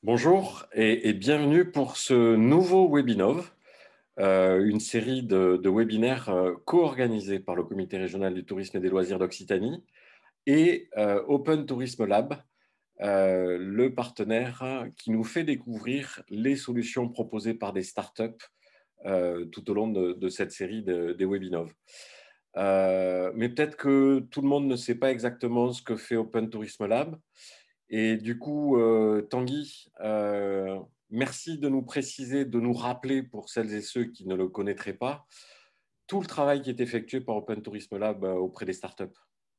Bonjour et bienvenue pour ce nouveau Webinov, une série de webinaires co-organisés par le Comité régional du tourisme et des loisirs d'Occitanie et Open Tourism Lab, le partenaire qui nous fait découvrir les solutions proposées par des startups tout au long de cette série des Webinov. Mais peut-être que tout le monde ne sait pas exactement ce que fait Open Tourism Lab. Et du coup, Tanguy, merci de nous préciser, de nous rappeler pour celles et ceux qui ne le connaîtraient pas, tout le travail qui est effectué par Open Tourism Lab auprès des startups.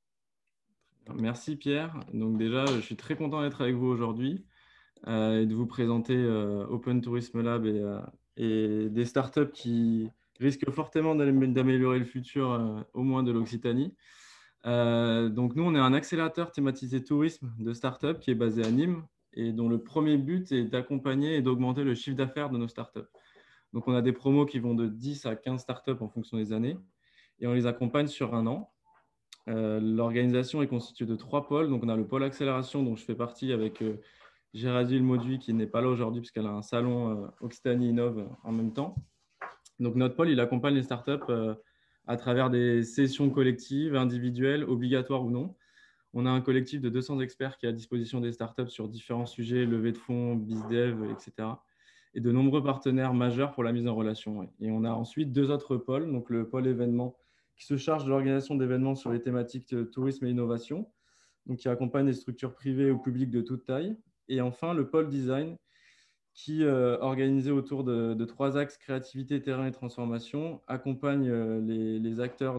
Merci Pierre. Donc déjà, je suis très content d'être avec vous aujourd'hui et de vous présenter Open Tourism Lab et des startups qui risquent fortement d'améliorer le futur, au moins de l'Occitanie. Donc nous, on est un accélérateur thématisé tourisme de startups qui est basé à Nîmes et dont le premier but est d'accompagner et d'augmenter le chiffre d'affaires de nos startups. Donc on a des promos qui vont de 10 à 15 startups en fonction des années et on les accompagne sur un an. L'organisation est constituée de 3 pôles. Donc, on a le pôle accélération dont je fais partie avec Géraldine Mauduit qui n'est pas là aujourd'hui puisqu'elle a un salon Occitanie Innove en même temps. Donc, notre pôle, il accompagne les startups à travers des sessions collectives, individuelles, obligatoires ou non. On a un collectif de 200 experts qui est à disposition des startups sur différents sujets, levée de fonds, bizdev, etc. Et de nombreux partenaires majeurs pour la mise en relation. Et on a ensuite 2 autres pôles, donc le pôle événement qui se charge de l'organisation d'événements sur les thématiques tourisme et innovation, donc qui accompagne les structures privées ou publiques de toute taille. Et enfin, le pôle design qui, organisé autour de 3 axes, créativité, terrain et transformation, accompagne les acteurs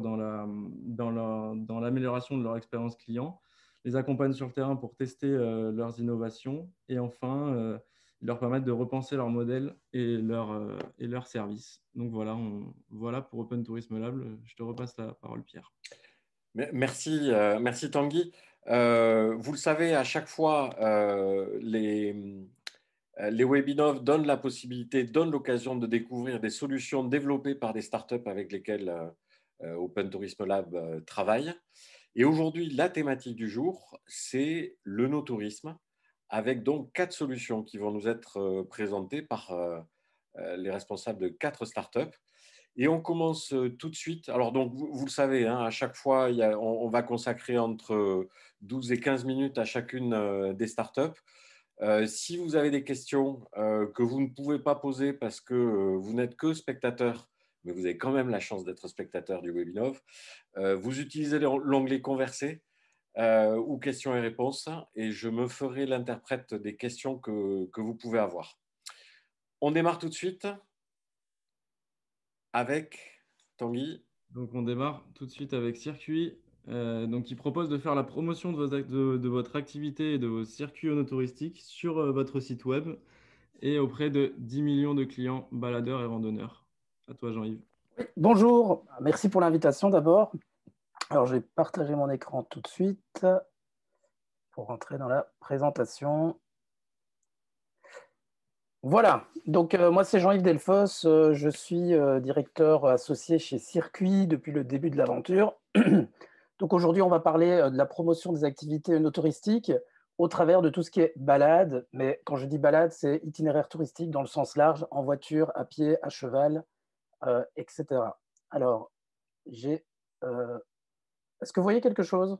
dans l'amélioration de leur expérience client, les accompagne sur le terrain pour tester leurs innovations et enfin, leur permettre de repenser leur modèle et leur service. Donc voilà pour Open Tourism Lab. Je te repasse la parole, Pierre. Merci, merci Tanguy. Vous le savez, à chaque fois, les webinars donnent la possibilité, donnent l'occasion de découvrir des solutions développées par des startups avec lesquelles Open Tourism Lab travaille. Et aujourd'hui, la thématique du jour, c'est le no-tourisme, avec donc 4 solutions qui vont nous être présentées par les responsables de 4 startups. Et on commence tout de suite. Alors, donc, vous le savez, hein, à chaque fois, on va consacrer entre 12 et 15 minutes à chacune des startups. Si vous avez des questions que vous ne pouvez pas poser parce que vous n'êtes que spectateur, mais vous avez quand même la chance d'être spectateur du webinaire, vous utilisez l'onglet Converser ou questions et réponses et je me ferai l'interprète des questions que vous pouvez avoir. On démarre tout de suite avec Tanguy. Donc, on démarre tout de suite avec Circuit, donc, qui propose de faire la promotion de votre activité et de vos circuits touristiques sur votre site web et auprès de 10 millions de clients baladeurs et randonneurs. À toi, Jean-Yves. Bonjour, merci pour l'invitation d'abord. Alors, je vais partager mon écran tout de suite pour rentrer dans la présentation. Voilà, donc moi c'est Jean-Yves Delfosse, je suis directeur associé chez Circuit depuis le début de l'aventure. Donc aujourd'hui on va parler de la promotion des activités touristiques au travers de tout ce qui est balade, mais quand je dis balade, c'est itinéraire touristique dans le sens large, en voiture, à pied, à cheval, etc. Alors, est-ce que vous voyez quelque chose?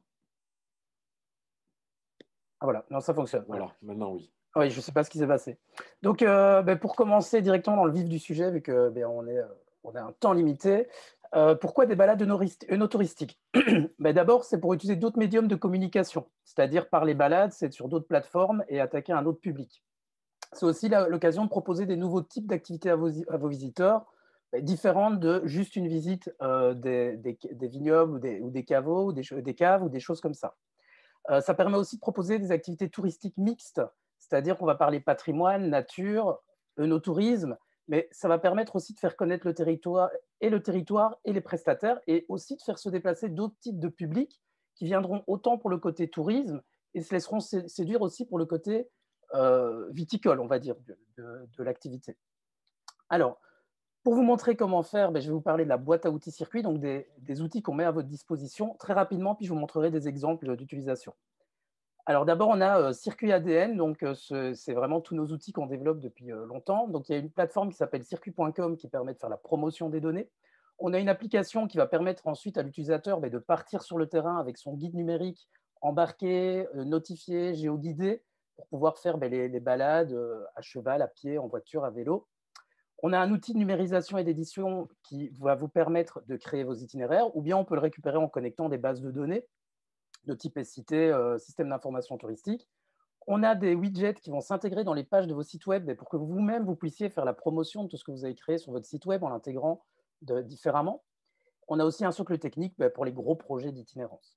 Ah voilà, non, ça fonctionne. Voilà. Voilà, maintenant oui. Oui, je ne sais pas ce qui s'est passé. Donc, pour commencer directement dans le vif du sujet, vu que on a un temps limité, pourquoi des balades œnotouristiques? D'abord, c'est pour utiliser d'autres médiums de communication, c'est-à-dire par les balades, c'est sur d'autres plateformes et attaquer un autre public. C'est aussi l'occasion de proposer des nouveaux types d'activités à vos visiteurs, différentes de juste une visite des vignobles ou des caveaux, ou des caves ou des choses comme ça. Ça permet aussi de proposer des activités touristiques mixtes, c'est-à-dire qu'on va parler patrimoine, nature, œnotourisme, mais ça va permettre aussi de faire connaître le territoire et les prestataires, et aussi de faire se déplacer d'autres types de publics qui viendront autant pour le côté tourisme et se laisseront séduire aussi pour le côté viticole, on va dire, de l'activité. Alors, pour vous montrer comment faire, je vais vous parler de la boîte à outils circuit, donc des outils qu'on met à votre disposition très rapidement, puis je vous montrerai des exemples d'utilisation. Alors d'abord, on a Circuit ADN, donc c'est vraiment tous nos outils qu'on développe depuis longtemps. Donc il y a une plateforme qui s'appelle circuit.com qui permet de faire la promotion des données. On a une application qui va permettre ensuite à l'utilisateur de partir sur le terrain avec son guide numérique embarqué, notifié, géoguidé, pour pouvoir faire les balades à cheval, à pied, en voiture, à vélo. On a un outil de numérisation et d'édition qui va vous permettre de créer vos itinéraires, ou bien on peut le récupérer en connectant des bases de données de type SIT, système d'information touristique. On a des widgets qui vont s'intégrer dans les pages de vos sites web pour que vous-même, vous puissiez faire la promotion de tout ce que vous avez créé sur votre site web en l'intégrant différemment. On a aussi un socle technique pour les gros projets d'itinérance.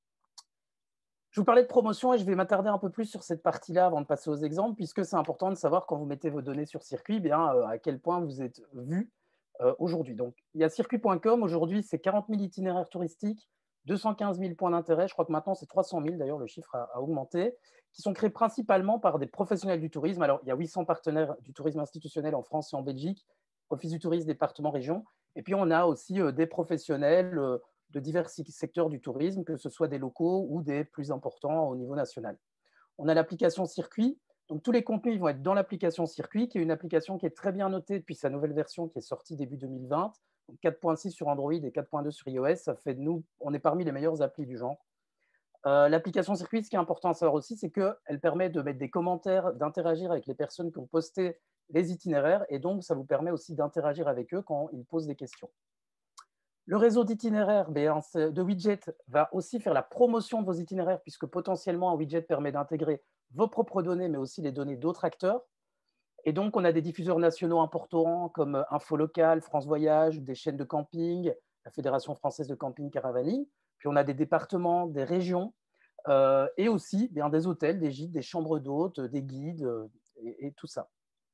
Je vous parlais de promotion et je vais m'attarder un peu plus sur cette partie-là avant de passer aux exemples, puisque c'est important de savoir quand vous mettez vos données sur Circuit, à quel point vous êtes vu aujourd'hui. Donc, il y a circuit.com, aujourd'hui, c'est 40 000 itinéraires touristiques, 215 000 points d'intérêt, je crois que maintenant c'est 300 000, d'ailleurs le chiffre a augmenté, qui sont créés principalement par des professionnels du tourisme. Alors, il y a 800 partenaires du tourisme institutionnel en France et en Belgique, Office du tourisme, département, région, et puis on a aussi des professionnels de divers secteurs du tourisme, que ce soit des locaux ou des plus importants au niveau national. On a l'application Circuit. Donc, tous les contenus vont être dans l'application Circuit, qui est une application qui est très bien notée depuis sa nouvelle version qui est sortie début 2020. 4.6 sur Android et 4.2 sur iOS, ça fait de nous, on est parmi les meilleures applis du genre. L'application Circuit, ce qui est important à savoir aussi, c'est qu'elle permet de mettre des commentaires, d'interagir avec les personnes qui ont posté les itinéraires, et donc ça vous permet aussi d'interagir avec eux quand ils posent des questions. Le réseau d'itinéraires de widgets va aussi faire la promotion de vos itinéraires, puisque potentiellement un widget permet d'intégrer vos propres données, mais aussi les données d'autres acteurs. Et donc, on a des diffuseurs nationaux importants comme Info Local, France Voyage, des chaînes de camping, la Fédération française de camping Caravanie. Puis on a des départements, des régions, et aussi des hôtels, des gîtes, des chambres d'hôtes, des guides, et tout ça.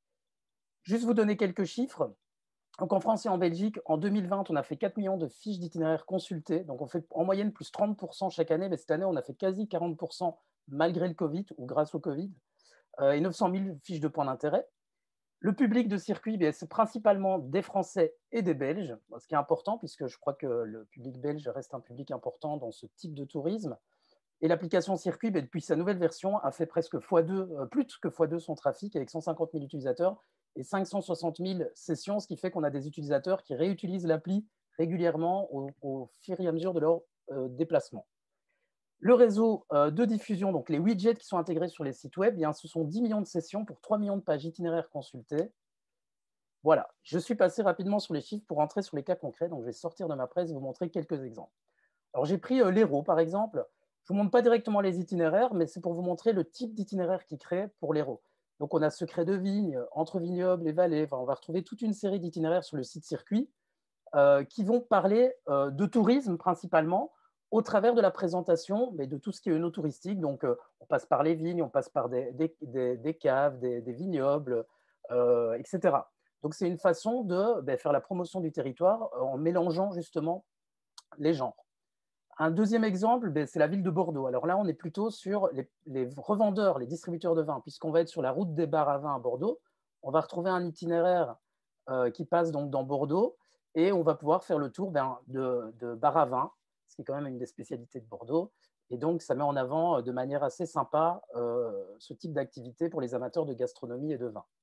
Juste vous donner quelques chiffres. Donc en France et en Belgique, en 2020, on a fait 4 millions de fiches d'itinéraires consultées. Donc on fait en moyenne plus 30% chaque année, mais cette année, on a fait quasi 40% malgré le Covid ou grâce au Covid, et 900 000 fiches de points d'intérêt. Le public de Circuit, c'est principalement des Français et des Belges, ce qui est important puisque je crois que le public belge reste un public important dans ce type de tourisme. Et l'application Circuit, depuis sa nouvelle version, a fait presque x2, plus que x2 son trafic avec 150 000 utilisateurs et 560 000 sessions, ce qui fait qu'on a des utilisateurs qui réutilisent l'appli régulièrement au fur et à mesure de leur déplacement. Le réseau de diffusion, donc les widgets qui sont intégrés sur les sites web, ce sont 10 millions de sessions pour 3 millions de pages itinéraires consultées. Voilà, je suis passé rapidement sur les chiffres pour entrer sur les cas concrets, donc je vais sortir de ma presse et vous montrer quelques exemples. Alors j'ai pris l'Hérault par exemple. Je ne vous montre pas directement les itinéraires, mais c'est pour vous montrer le type d'itinéraire qu'ils créent pour l'Hérault. Donc on a secret de vigne, entre vignobles et vallées, on va retrouver toute une série d'itinéraires sur le site Circuit qui vont parler de tourisme principalement, au travers de la présentation de tout ce qui est œnotouristique. Donc, on passe par les vignes, on passe par des caves, des vignobles, etc. Donc, c'est une façon de faire la promotion du territoire en mélangeant justement les genres. Un deuxième exemple, c'est la ville de Bordeaux. Alors là, on est plutôt sur les revendeurs, les distributeurs de vin, puisqu'on va être sur la route des bars à vin à Bordeaux. On va retrouver un itinéraire qui passe donc dans Bordeaux et on va pouvoir faire le tour de bar à vin, ce qui est quand même une des spécialités de Bordeaux. Et donc, ça met en avant de manière assez sympa ce type d'activité pour les amateurs de gastronomie et de vin.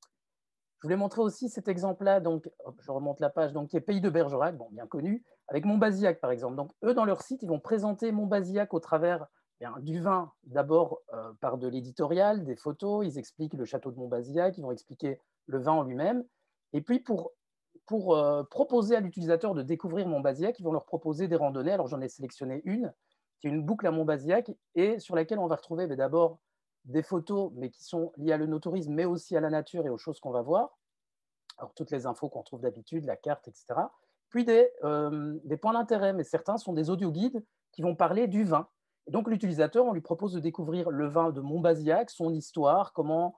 Je voulais montrer aussi cet exemple-là, donc je remonte la page, donc qui est Pays de Bergerac, bon, bien connu, avec Montbazillac par exemple. Donc eux, dans leur site, ils vont présenter Montbazillac au travers du vin, d'abord par de l'éditorial, des photos, ils expliquent le château de Montbazillac, ils vont expliquer le vin en lui-même. Et puis pour proposer à l'utilisateur de découvrir Montbazillac, ils vont leur proposer des randonnées. Alors j'en ai sélectionné une, qui est une boucle à Montbazillac, et sur laquelle on va retrouver d'abord des photos, mais qui sont liées à l'œnotourisme, mais aussi à la nature et aux choses qu'on va voir. Alors, toutes les infos qu'on trouve d'habitude, la carte, etc. Puis des points d'intérêt, mais certains sont des audio-guides qui vont parler du vin. Et donc, l'utilisateur, on lui propose de découvrir le vin de Montbazillac, son histoire, comment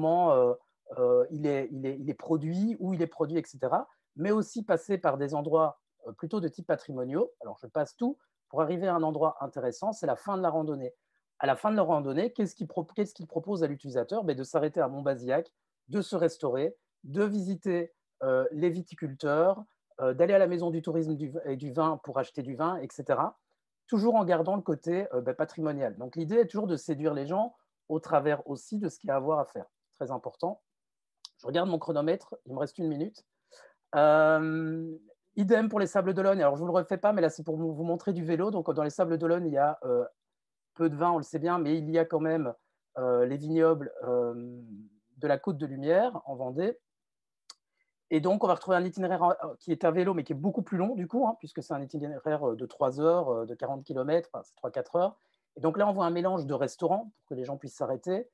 il est produit, où il est produit, etc. Mais aussi passer par des endroits plutôt de type patrimoniaux. Alors, je passe tout pour arriver à un endroit intéressant, c'est la fin de la randonnée. À la fin de la randonnée, qu'est-ce qu'il propose à l'utilisateur? De s'arrêter à Montbazillac, de se restaurer, de visiter les viticulteurs, d'aller à la maison du tourisme et du vin pour acheter du vin, etc. toujours en gardant le côté patrimonial. Donc, l'idée est toujours de séduire les gens au travers aussi de ce qu'il y a à voir à faire. Très important. Je regarde mon chronomètre, il me reste 1 minute. Idem pour les Sables d'Olonne. Alors, je ne vous le refais pas, mais là, c'est pour vous montrer du vélo. Donc, dans les Sables d'Olonne, il y a peu de vin, on le sait bien, mais il y a quand même les vignobles de la Côte de Lumière, en Vendée. Et donc, on va retrouver un itinéraire qui est à vélo, mais qui est beaucoup plus long, du coup, hein, puisque c'est un itinéraire de 3 heures, de 40 km, enfin, c'est 3-4 heures. Et donc là, on voit un mélange de restaurants pour que les gens puissent s'arrêter,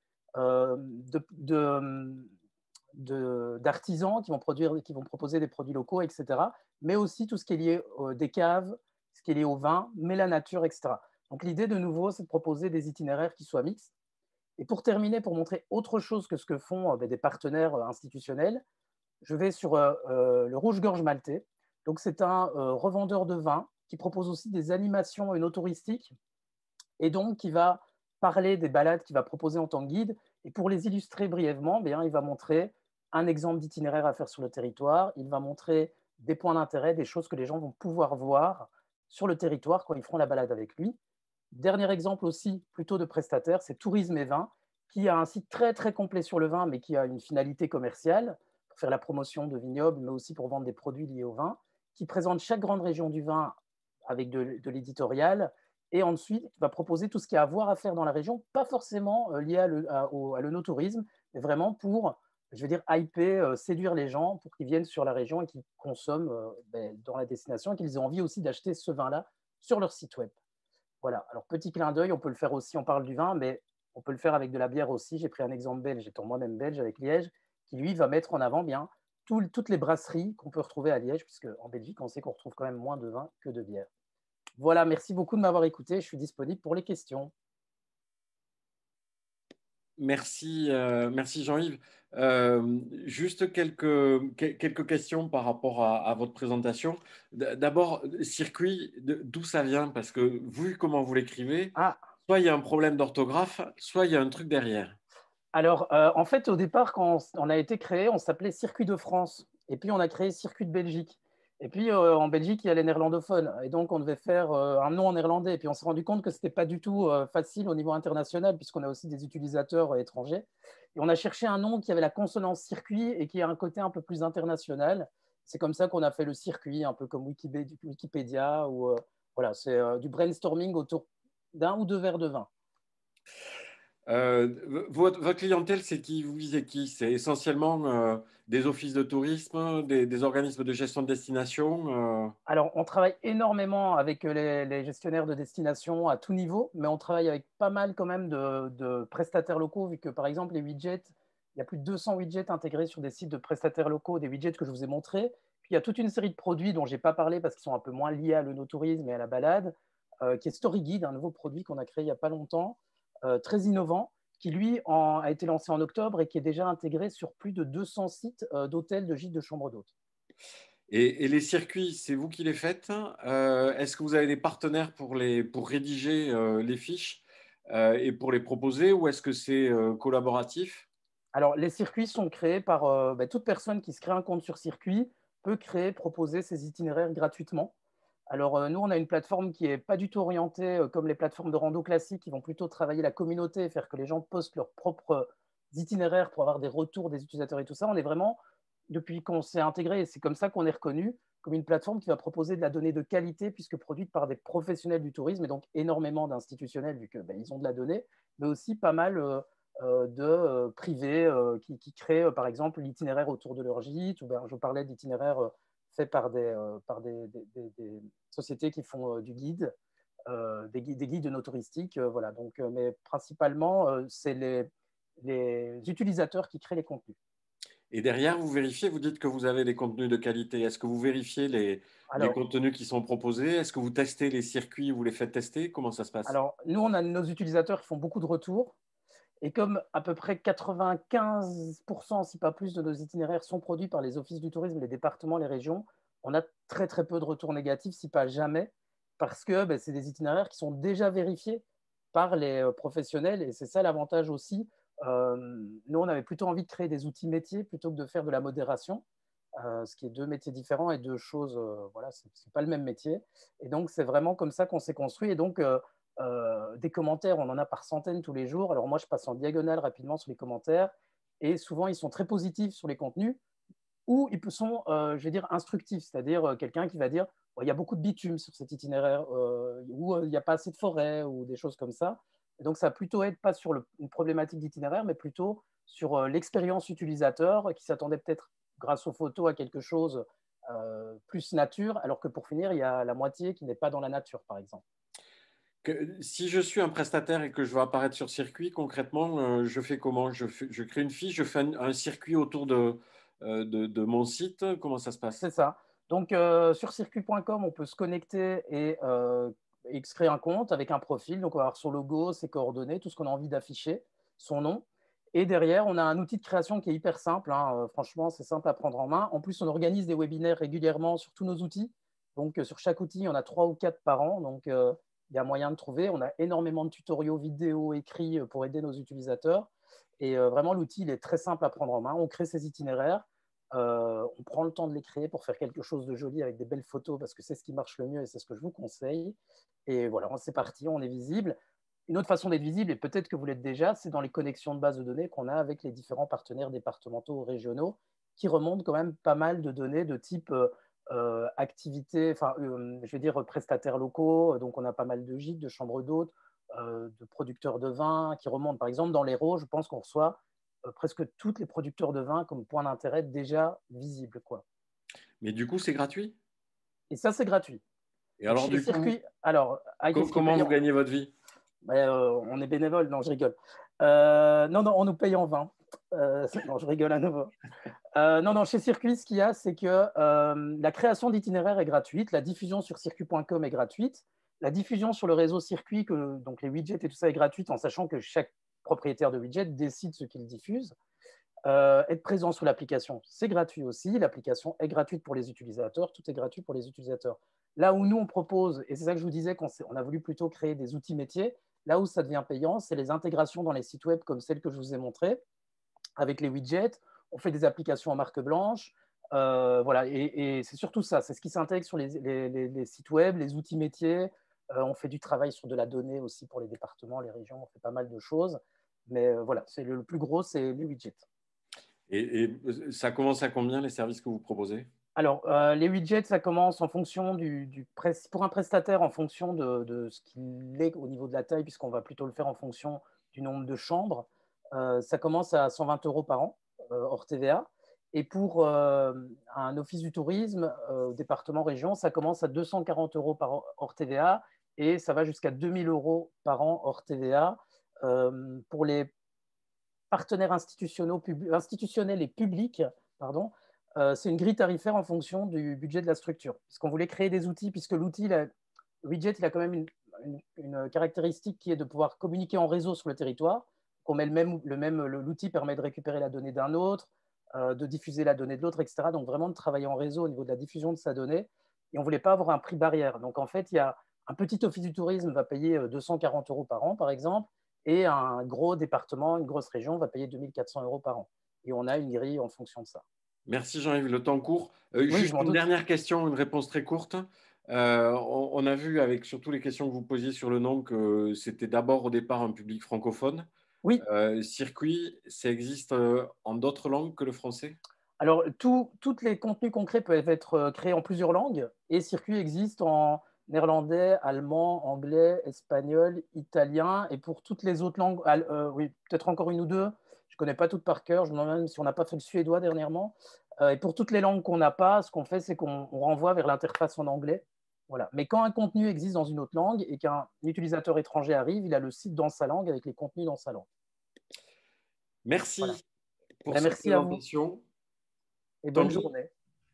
d'artisans qui vont proposer des produits locaux, etc. Mais aussi tout ce qui est lié des caves, ce qui est lié au vin, mais la nature, etc. Donc l'idée, de nouveau, c'est de proposer des itinéraires qui soient mixtes. Et pour terminer, pour montrer autre chose que ce que font des partenaires institutionnels, je vais sur le Rouge-Gorge Maltais. Donc, c'est un revendeur de vin qui propose aussi des animations œnotouristiques et donc qui va parler des balades qu'il va proposer en tant que guide. Et pour les illustrer brièvement, bien, il va montrer un exemple d'itinéraire à faire sur le territoire. Il va montrer des points d'intérêt, des choses que les gens vont pouvoir voir sur le territoire quand ils feront la balade avec lui. Dernier exemple aussi, plutôt de prestataire, c'est Tourisme et Vin, qui a un site très très complet sur le vin, mais qui a une finalité commerciale, pour faire la promotion de vignobles, mais aussi pour vendre des produits liés au vin, qui présente chaque grande région du vin avec de l'éditorial, et ensuite va proposer tout ce qu'il y a à voir à faire dans la région, pas forcément lié à l'œnotourisme, mais vraiment pour, je veux dire, hyper, séduire les gens pour qu'ils viennent sur la région et qu'ils consomment dans la destination et qu'ils aient envie aussi d'acheter ce vin-là sur leur site web. Voilà, alors petit clin d'œil, on peut le faire aussi, on parle du vin, mais on peut le faire avec de la bière aussi. J'ai pris un exemple belge, étant moi-même belge, avec Liège, qui lui va mettre en avant bien toutes les brasseries qu'on peut retrouver à Liège, puisque en Belgique, on sait qu'on retrouve quand même moins de vin que de bière. Voilà, merci beaucoup de m'avoir écouté, je suis disponible pour les questions. Merci, merci Jean-Yves. Juste quelques questions par rapport à votre présentation. D'abord, circuit, d'où ça vient? Parce que vu comment vous l'écrivez, Ah, soit il y a un problème d'orthographe, soit il y a un truc derrière. alors en fait, au départ, quand on a été créé, on s'appelait Circuit de France, et puis on a créé Circuit de Belgique. Et puis en Belgique, il y a les néerlandophones, et donc on devait faire un nom en néerlandais. Et puis on s'est rendu compte que ce n'était pas du tout facile au niveau international, puisqu'on a aussi des utilisateurs étrangers. Et on a cherché un nom qui avait la consonance circuit et qui a un côté un peu plus international. C'est comme ça qu'on a fait le circuit, un peu comme Wikipédia, ou voilà, c'est du brainstorming autour d'un ou deux verres de vin. Votre clientèle, c'est qui? Vous visez qui? C'est essentiellement des offices de tourisme, des organismes de gestion de destination. Alors, on travaille énormément avec les gestionnaires de destination à tout niveau, mais on travaille avec pas mal quand même de prestataires locaux, vu que par exemple, les widgets, il y a plus de 200 widgets intégrés sur des sites de prestataires locaux, des widgets que je vous ai montrés. Puis il y a toute une série de produits dont je n'ai pas parlé parce qu'ils sont un peu moins liés à l'œnotourisme et à la balade, qui est StoryGuide, un nouveau produit qu'on a créé il n'y a pas longtemps, très innovant, qui lui a été lancé en octobre et qui est déjà intégré sur plus de 200 sites d'hôtels, de gîtes, de chambres d'hôtes. Et les circuits, c'est vous qui les faites? Est-ce que vous avez des partenaires pour rédiger les fiches et pour les proposer, ou est-ce que c'est collaboratif? Alors, les circuits sont créés par toute personne qui se crée un compte sur circuit peut créer, proposer ses itinéraires gratuitement. Alors, nous, on a une plateforme qui n'est pas du tout orientée comme les plateformes de rando classiques qui vont plutôt travailler la communauté et faire que les gens postent leurs propres itinéraires pour avoir des retours des utilisateurs et tout ça. On est vraiment, depuis qu'on s'est intégré, et c'est comme ça qu'on est reconnu, comme une plateforme qui va proposer de la donnée de qualité puisque produite par des professionnels du tourisme et donc énormément d'institutionnels vu qu'ils ont de la donnée, mais aussi pas mal de privés qui créent par exemple l'itinéraire autour de leur gîte. Ou je parlais d'itinéraires faits par des sociétés qui font du guide, des guides no touristiques. Voilà. Donc, mais principalement, c'est les utilisateurs qui créent les contenus. Et derrière, vous vérifiez, vous dites que vous avez des contenus de qualité. Est-ce que vous vérifiez les Alors, contenus qui sont proposés? Est-ce que vous testez les circuits, vous les faites tester? Comment ça se passe? nous, on a nos utilisateurs qui font beaucoup de retours. Et comme à peu près 95%, si pas plus, de nos itinéraires sont produits par les offices du tourisme, les départements, les régions, on a très très peu de retours négatifs, si pas jamais, parce que c'est des itinéraires qui sont déjà vérifiés par les professionnels. Et c'est ça l'avantage aussi. Nous, on avait plutôt envie de créer des outils métiers plutôt que de faire de la modération. ce qui est deux métiers différents et deux choses, voilà, c'est pas le même métier. Et donc, c'est vraiment comme ça qu'on s'est construit. Et donc, des commentaires, on en a par centaines tous les jours. Alors moi, je passe en diagonale rapidement sur les commentaires et souvent, ils sont très positifs sur les contenus ou ils sont, je vais dire, instructifs, c'est-à-dire quelqu'un qui va dire oh, il y a beaucoup de bitume sur cet itinéraire ou il n'y a pas assez de forêt ou des choses comme ça. Et donc, ça va plutôt être pas sur une problématique d'itinéraire, mais plutôt sur l'expérience utilisateur qui s'attendait peut-être grâce aux photos à quelque chose plus nature, alors que pour finir, il y a la moitié qui n'est pas dans la nature, par exemple. Si je suis un prestataire et que je veux apparaître sur circuit, concrètement, je fais comment? Je crée une fiche, je fais un circuit autour de mon site. Comment ça se passe? C'est ça. Donc, sur circuit.com, on peut se connecter et se créer un compte avec un profil. Donc, on va avoir son logo, ses coordonnées, tout ce qu'on a envie d'afficher, son nom. Et derrière, on a un outil de création qui est hyper simple. Hein. Franchement, c'est simple à prendre en main. En plus, on organise des webinaires régulièrement sur tous nos outils. Donc, sur chaque outil, on a 3 ou 4 par an. Donc, il y a moyen de trouver. On a énormément de tutoriaux vidéo écrits pour aider nos utilisateurs. Et vraiment, l'outil, il est très simple à prendre en main. On crée ses itinéraires. On prend le temps de les créer pour faire quelque chose de joli avec des belles photos parce que c'est ce qui marche le mieux et c'est ce que je vous conseille. Et voilà, c'est parti, on est visible. Une autre façon d'être visible, et peut-être que vous l'êtes déjà, c'est dans les connexions de bases de données qu'on a avec les différents partenaires départementaux ou régionaux qui remontent quand même pas mal de données de type activités, enfin, je vais dire prestataires locaux. Donc, on a pas mal de gîtes, de chambres d'hôtes, de producteurs de vin qui remontent. Par exemple, dans l'Hérault, je pense qu'on reçoit presque tous les producteurs de vin comme point d'intérêt déjà visible, quoi. Mais du coup, c'est gratuit? Et ça, c'est gratuit. Et Donc, alors, chez du coup, Circuit, alors, qu'est-ce qui est comment vous payant? gagnez votre vie? On est bénévole, non, je rigole. Non, on nous paye en vin. Non, je rigole à nouveau. Non, chez Circuit, ce qu'il y a, c'est que la création d'itinéraires est gratuite, la diffusion sur circuit.com est gratuite, la diffusion sur le réseau Circuit, donc les widgets et tout ça est gratuite, en sachant que chaque propriétaire de widget décide ce qu'il diffuse. Être présent sur l'application, c'est gratuit aussi. L'application est gratuite pour les utilisateurs. Tout est gratuit pour les utilisateurs. Là où nous, on propose, et c'est ça que je vous disais, on a voulu plutôt créer des outils métiers, là où ça devient payant, c'est les intégrations dans les sites web comme celle que je vous ai montrée, avec les widgets. On fait des applications en marque blanche. Voilà, et c'est surtout ça. C'est ce qui s'intègre sur les sites web, les outils métiers. On fait du travail sur de la donnée aussi pour les départements, les régions. On fait pas mal de choses. Mais voilà, c'est le plus gros, c'est les widgets. Et ça commence à combien les services que vous proposez? Alors, les widgets, ça commence en fonction pour un prestataire, en fonction de ce qu'il est au niveau de la taille, puisqu'on va plutôt le faire en fonction du nombre de chambres. Ça commence à 120 € par an, hors TVA. Et pour un office du tourisme, département, région, ça commence à 240 € par an, hors TVA, et ça va jusqu'à 2000 € par an, hors TVA. Pour les partenaires institutionnels et publics, pardon, c'est une grille tarifaire en fonction du budget de la structure. Parce qu'on voulait créer des outils, puisque l'outil, le widget, il a quand même une caractéristique qui est de pouvoir communiquer en réseau sur le territoire. Qu'on met l'outil permet de récupérer la donnée d'un autre, de diffuser la donnée de l'autre, etc. Donc vraiment de travailler en réseau au niveau de la diffusion de sa donnée. Et on ne voulait pas avoir un prix barrière. Donc en fait, il y a un petit office du tourisme va payer 240 € par an, par exemple, et un gros département, une grosse région va payer 2400 € par an. Et on a une grille en fonction de ça. Merci Jean-Yves, le temps court. Oui, Juste une dernière question, une réponse très courte. On a vu avec surtout les questions que vous posiez sur le nom que c'était d'abord au départ un public francophone. Oui. Circuit, ça existe en d'autres langues que le français? Alors, tous les contenus concrets peuvent être créés en plusieurs langues et Circuit existe en néerlandais, allemand, anglais, espagnol, italien et pour toutes les autres langues, oui, peut-être encore une ou deux, je ne connais pas toutes par cœur, je me demande même si on n'a pas fait le suédois dernièrement. Et pour toutes les langues qu'on n'a pas, ce qu'on fait, c'est qu'on renvoie vers l'interface en anglais. Voilà. Mais quand un contenu existe dans une autre langue et qu'un utilisateur étranger arrive, il a le site dans sa langue avec les contenus dans sa langue. Merci voilà. pour cette merci présentation. À vous et bonne Tanguy? journée.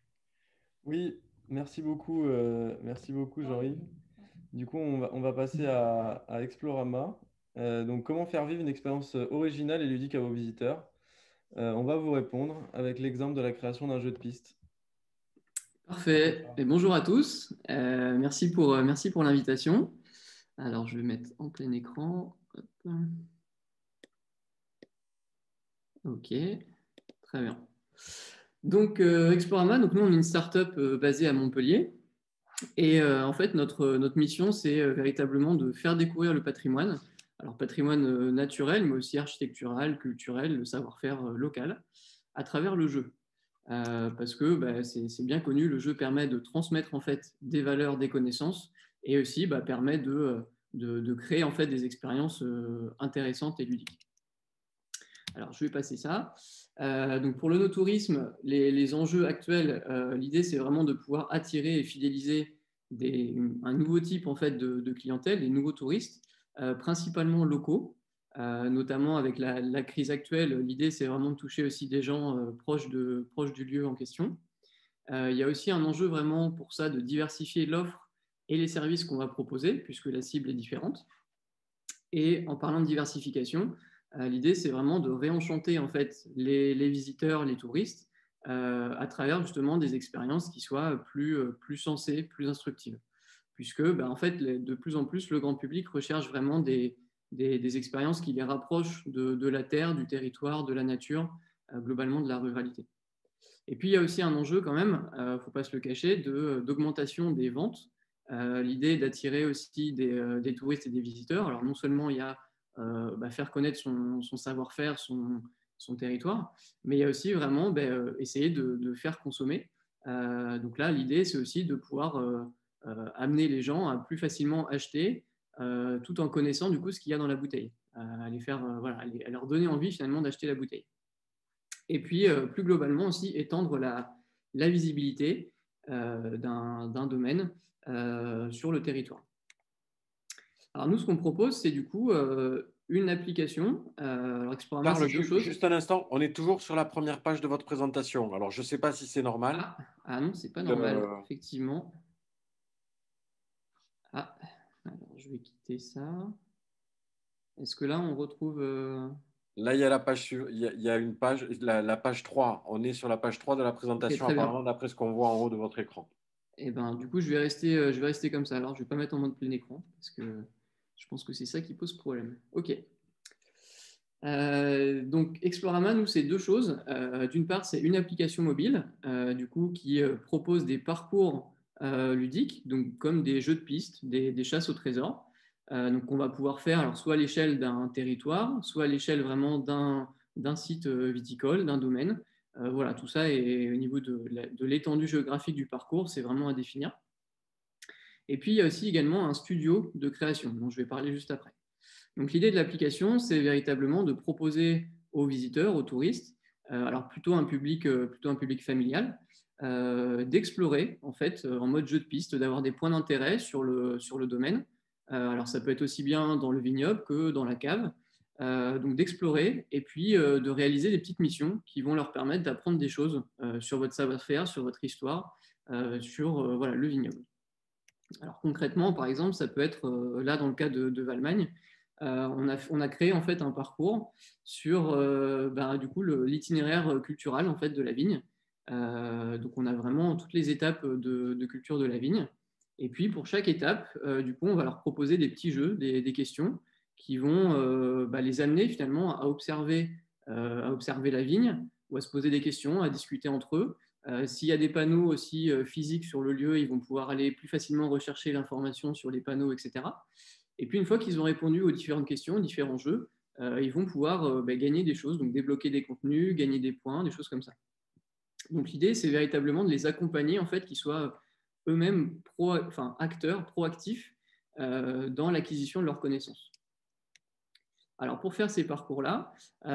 Oui, merci beaucoup Jean-Yves. Du coup, on va passer à Explorama. Donc, comment faire vivre une expérience originale et ludique à vos visiteurs? On va vous répondre avec l'exemple de la création d'un jeu de piste. Parfait. Et bonjour à tous. Merci pour l'invitation. Alors, je vais mettre en plein écran. Hop. Ok, très bien. Donc, Explorama, donc nous, on est une startup basée à Montpellier. Et en fait, notre mission, c'est véritablement de faire découvrir le patrimoine. Alors, patrimoine naturel, mais aussi architectural, culturel, le savoir-faire local, à travers le jeu. Parce que bah, c'est bien connu, le jeu permet de transmettre en fait des valeurs, des connaissances, et aussi bah, permet de créer en fait des expériences intéressantes et ludiques. Alors, je vais passer ça. Donc, pour le no-tourisme, les enjeux actuels, l'idée, c'est vraiment de pouvoir attirer et fidéliser un nouveau type en fait, de clientèle, des nouveaux touristes, principalement locaux, notamment avec la crise actuelle. L'idée, c'est vraiment de toucher aussi des gens proches du lieu en question. Il y a aussi un enjeu vraiment pour ça de diversifier l'offre et les services qu'on va proposer, puisque la cible est différente. Et en parlant de diversification, l'idée, c'est vraiment de réenchanter en fait, les visiteurs, les touristes, à travers justement des expériences qui soient plus sensées, plus instructives. Puisque, en fait, de plus en plus, le grand public recherche vraiment des expériences qui les rapprochent de la terre, du territoire, de la nature, globalement de la ruralité. Et puis, il y a aussi un enjeu quand même, il ne faut pas se le cacher, d'augmentation des ventes. L'idée est d'attirer aussi des touristes et des visiteurs. Alors, non seulement il y a faire connaître son savoir-faire, son territoire, mais il y a aussi vraiment essayer de faire consommer. Donc là, l'idée, c'est aussi de pouvoir amener les gens à plus facilement acheter tout en connaissant du coup ce qu'il y a dans la bouteille. À leur donner envie finalement d'acheter la bouteille. Et puis, plus globalement aussi, étendre la visibilité d'un domaine sur le territoire. Alors, nous, ce qu'on propose, c'est du coup une application. Explorama, Charles, c'est deux choses. juste un instant, on est toujours sur la première page de votre présentation. Alors, je ne sais pas si c'est normal. Ah non, c'est pas normal, effectivement. Ah, alors je vais quitter ça. Est-ce que là, on retrouve... Là, il y a la page, il y a une page, la page 3. On est sur la page 3 de la présentation, Okay, apparemment, d'après ce qu'on voit en haut de votre écran. Et du coup, je vais rester comme ça. Alors, je ne vais pas mettre en mode plein écran parce que je pense que c'est ça qui pose problème. OK. Donc, Explorama, nous, c'est deux choses. D'une part, c'est une application mobile, du coup, qui propose des parcours ludiques, donc comme des jeux de pistes, des chasses au trésor. Donc, on va pouvoir faire alors, soit à l'échelle d'un territoire, soit à l'échelle vraiment d'un site viticole, d'un domaine. Voilà, tout ça est au niveau de l'étendue géographique du parcours, c'est vraiment à définir. Et puis, il y a aussi également un studio de création, dont je vais parler juste après. Donc, l'idée de l'application, c'est véritablement de proposer aux visiteurs, aux touristes, alors plutôt un public familial, d'explorer en fait en mode jeu de piste, d'avoir des points d'intérêt sur le domaine. Alors, ça peut être aussi bien dans le vignoble que dans la cave. Donc, d'explorer et puis de réaliser des petites missions qui vont leur permettre d'apprendre des choses sur votre savoir-faire, sur votre histoire, sur le vignoble. Alors concrètement, par exemple, ça peut être là dans le cas de Valmagne, on a créé en fait un parcours sur du coup l'itinéraire culturel en fait de la vigne. Donc on a vraiment toutes les étapes de culture de la vigne. Et puis pour chaque étape, du coup, on va leur proposer des petits jeux, des questions qui vont les amener finalement à observer la vigne ou à se poser des questions, à discuter entre eux. S'il y a des panneaux aussi physiques sur le lieu, ils vont pouvoir aller plus facilement rechercher l'information sur les panneaux, etc. Et puis, une fois qu'ils ont répondu aux différentes questions, aux différents jeux, ils vont pouvoir gagner des choses, donc débloquer des contenus, gagner des points, des choses comme ça. Donc, l'idée, c'est véritablement de les accompagner, en fait, qu'ils soient eux-mêmes acteurs, proactifs dans l'acquisition de leurs connaissances. Alors, pour faire ces parcours-là,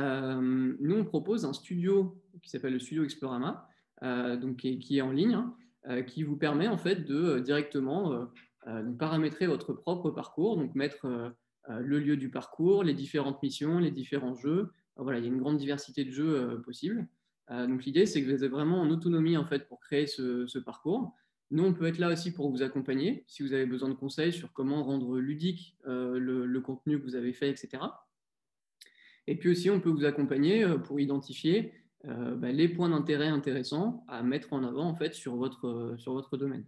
nous, on propose un studio qui s'appelle le Studio Explorama, donc qui est en ligne, qui vous permet en fait de directement paramétrer votre propre parcours, donc mettre le lieu du parcours, les différentes missions, les différents jeux. Voilà, il y a une grande diversité de jeux possibles. Donc l'idée, c'est que vous êtes vraiment en autonomie en fait pour créer ce parcours. Nous, on peut être là aussi pour vous accompagner si vous avez besoin de conseils sur comment rendre ludique le contenu que vous avez fait, etc. Et puis aussi, on peut vous accompagner pour identifier les points d'intérêt intéressants à mettre en avant en fait, sur votre domaine.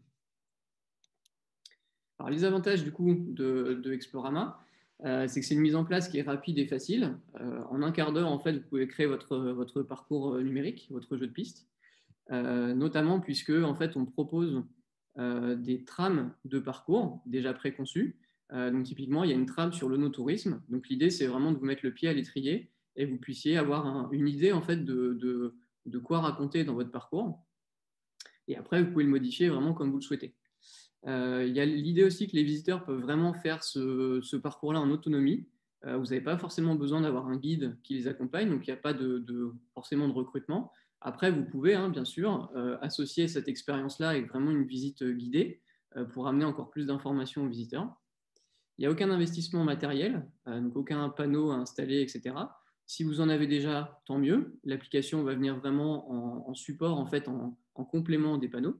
Alors, les avantages du coup de Explorama, c'est que c'est une mise en place qui est rapide et facile. En un quart d'heure, en fait, vous pouvez créer votre parcours numérique, votre jeu de piste. notamment puisque en fait, on propose des trames de parcours déjà préconçues. Donc typiquement, il y a une trame sur le no-tourisme. Donc l'idée, c'est vraiment de vous mettre le pied à l'étrier et que vous puissiez avoir une idée en fait de quoi raconter dans votre parcours. Et après, vous pouvez le modifier vraiment comme vous le souhaitez. Il y a l'idée aussi que les visiteurs peuvent vraiment faire ce parcours-là en autonomie. Vous n'avez pas forcément besoin d'avoir un guide qui les accompagne, donc il n'y a pas forcément de recrutement. Après, vous pouvez, bien sûr, associer cette expérience-là avec vraiment une visite guidée pour amener encore plus d'informations aux visiteurs. Il n'y a aucun investissement matériel, donc aucun panneau à installer, etc. Si vous en avez déjà, tant mieux. L'application va venir vraiment en support, en fait, en complément des panneaux.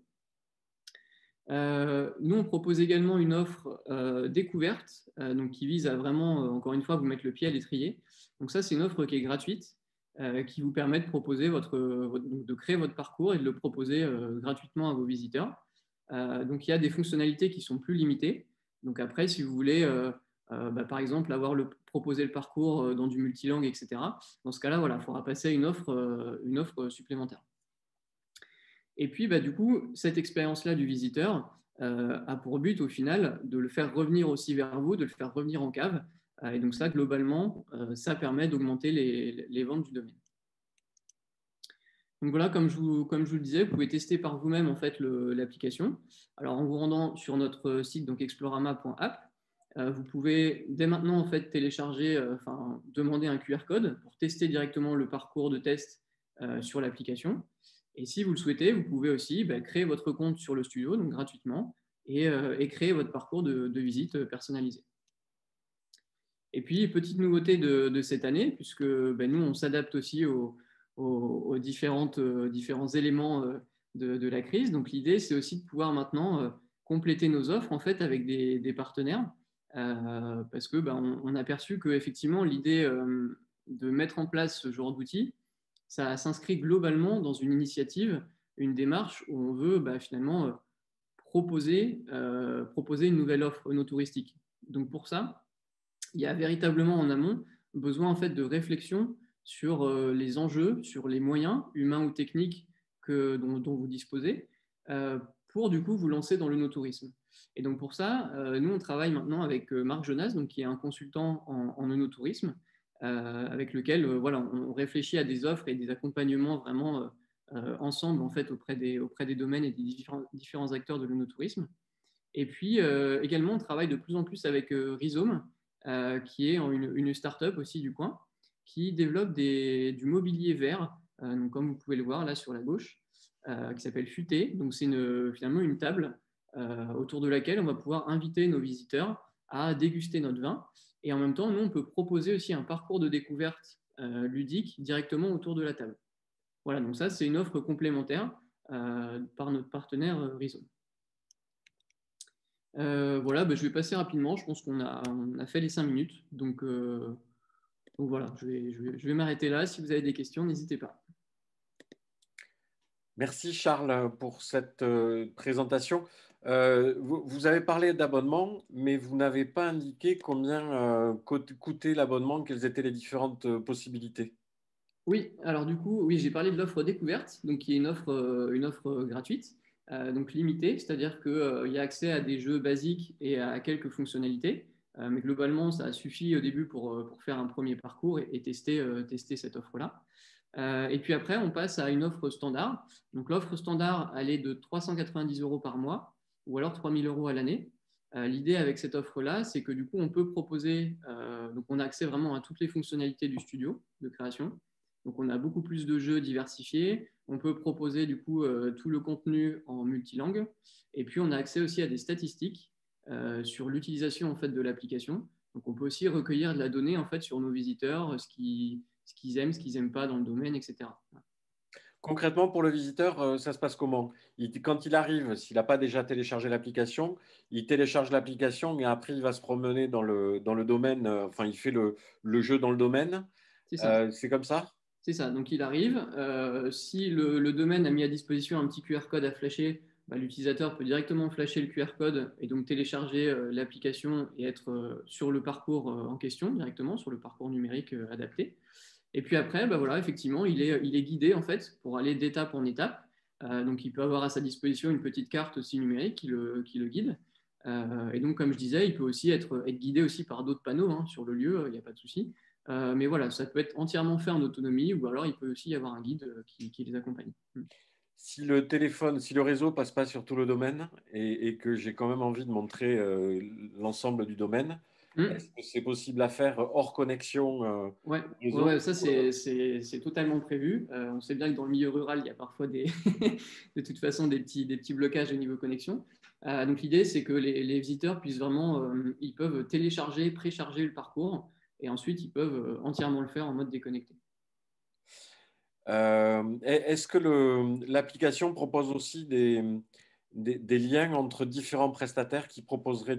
Nous, on propose également une offre découverte, donc qui vise à vraiment, encore une fois, vous mettre le pied à l'étrier. Donc ça, c'est une offre qui est gratuite, qui vous permet de proposer de créer votre parcours et de le proposer gratuitement à vos visiteurs. Donc il y a des fonctionnalités qui sont plus limitées. Donc après, si vous voulez, par exemple, proposer le parcours dans du multilangue, etc., dans ce cas-là, voilà, il faudra passer à une offre supplémentaire. Et puis, du coup, cette expérience-là du visiteur a pour but, au final, de le faire revenir aussi vers vous, de le faire revenir en cave. Et donc ça, globalement, ça permet d'augmenter les ventes du domaine. Donc voilà, comme je vous le disais, vous pouvez tester par vous-même en fait l'application. Alors en vous rendant sur notre site, donc explorama.app, vous pouvez dès maintenant en fait télécharger, demander un QR code pour tester directement le parcours de test sur l'application. Et si vous le souhaitez, vous pouvez aussi créer votre compte sur le studio, donc gratuitement, et créer votre parcours de visite personnalisé. Et puis, petite nouveauté de cette année, puisque nous, on s'adapte aussi aux différents éléments de la crise. Donc, l'idée, c'est aussi de pouvoir maintenant compléter nos offres en fait, avec des partenaires, parce qu'on a perçu qu'effectivement, l'idée de mettre en place ce genre d'outils, ça s'inscrit globalement dans une initiative, une démarche où on veut finalement proposer une nouvelle offre no touristique. Donc pour ça, il y a véritablement en amont besoin en fait de réflexion sur les enjeux, sur les moyens humains ou techniques dont vous disposez pour du coup vous lancer dans le no-tourisme. Et donc pour ça, nous on travaille maintenant avec Marc Jonas, donc, qui est un consultant en no-tourisme, avec lequel on réfléchit à des offres et des accompagnements vraiment ensemble en fait, auprès des domaines et des différents acteurs de l'onotourisme. Et puis également, on travaille de plus en plus avec Rhizome, qui est une start-up aussi du coin, qui développe du mobilier vert, donc comme vous pouvez le voir là sur la gauche, qui s'appelle Futé. Donc c'est finalement une table autour de laquelle on va pouvoir inviter nos visiteurs à déguster notre vin. Et en même temps, nous, on peut proposer aussi un parcours de découverte ludique directement autour de la table. Voilà, donc ça, c'est une offre complémentaire par notre partenaire Rhizome. Voilà, je vais passer rapidement. Je pense qu'on a fait les 5 minutes. Donc voilà, je vais m'arrêter là. Si vous avez des questions, n'hésitez pas. Merci Charles pour cette présentation. Vous avez parlé d'abonnement, mais vous n'avez pas indiqué combien coûtait l'abonnement, quelles étaient les différentes possibilités. Oui, alors du coup, oui, j'ai parlé de l'offre découverte, donc qui est une offre gratuite, donc limitée, c'est-à-dire qu'il y a accès à des jeux basiques et à quelques fonctionnalités, mais globalement, ça suffit au début pour faire un premier parcours et tester cette offre-là. Et puis après, on passe à une offre standard. Donc l'offre standard, elle est de 390 € par mois ou alors 3 000 € à l'année. L'idée avec cette offre-là, c'est que du coup, on peut proposer, donc on a accès vraiment à toutes les fonctionnalités du studio de création. Donc on a beaucoup plus de jeux diversifiés. On peut proposer du coup tout le contenu en multilangue. Et puis on a accès aussi à des statistiques sur l'utilisation en fait de l'application. Donc on peut aussi recueillir de la donnée en fait sur nos visiteurs, ce qu'ils aiment, ce qu'ils n'aiment pas dans le domaine, etc. Concrètement, pour le visiteur, ça se passe comment? Quand il arrive, s'il n'a pas déjà téléchargé l'application, il télécharge l'application, mais après, il va se promener dans le domaine, il fait le jeu dans le domaine. C'est ça. C'est comme ça? C'est ça. Donc, il arrive. Si le domaine a mis à disposition un petit QR code à flasher, l'utilisateur peut directement flasher le QR code et donc télécharger l'application et être sur le parcours en question directement, sur le parcours numérique adapté. Et puis après, effectivement, il est guidé en fait pour aller d'étape en étape. Donc, il peut avoir à sa disposition une petite carte aussi numérique qui le guide. Et donc, comme je disais, il peut aussi être guidé aussi par d'autres panneaux hein, sur le lieu, il n'y a pas de souci. Mais voilà, ça peut être entièrement fait en autonomie ou alors il peut aussi y avoir un guide qui les accompagne. Si le réseau passe pas sur tout le domaine et que j'ai quand même envie de montrer l'ensemble du domaine, est-ce que c'est possible à faire hors connexion réseau? Ouais, ça c'est totalement prévu. On sait bien que dans le milieu rural, il y a parfois de toute façon des petits blocages au niveau connexion. Donc l'idée, c'est que les visiteurs puissent vraiment, ils peuvent télécharger, précharger le parcours et ensuite ils peuvent entièrement le faire en mode déconnecté. Est-ce que l'application propose aussi des liens entre différents prestataires qui proposeraient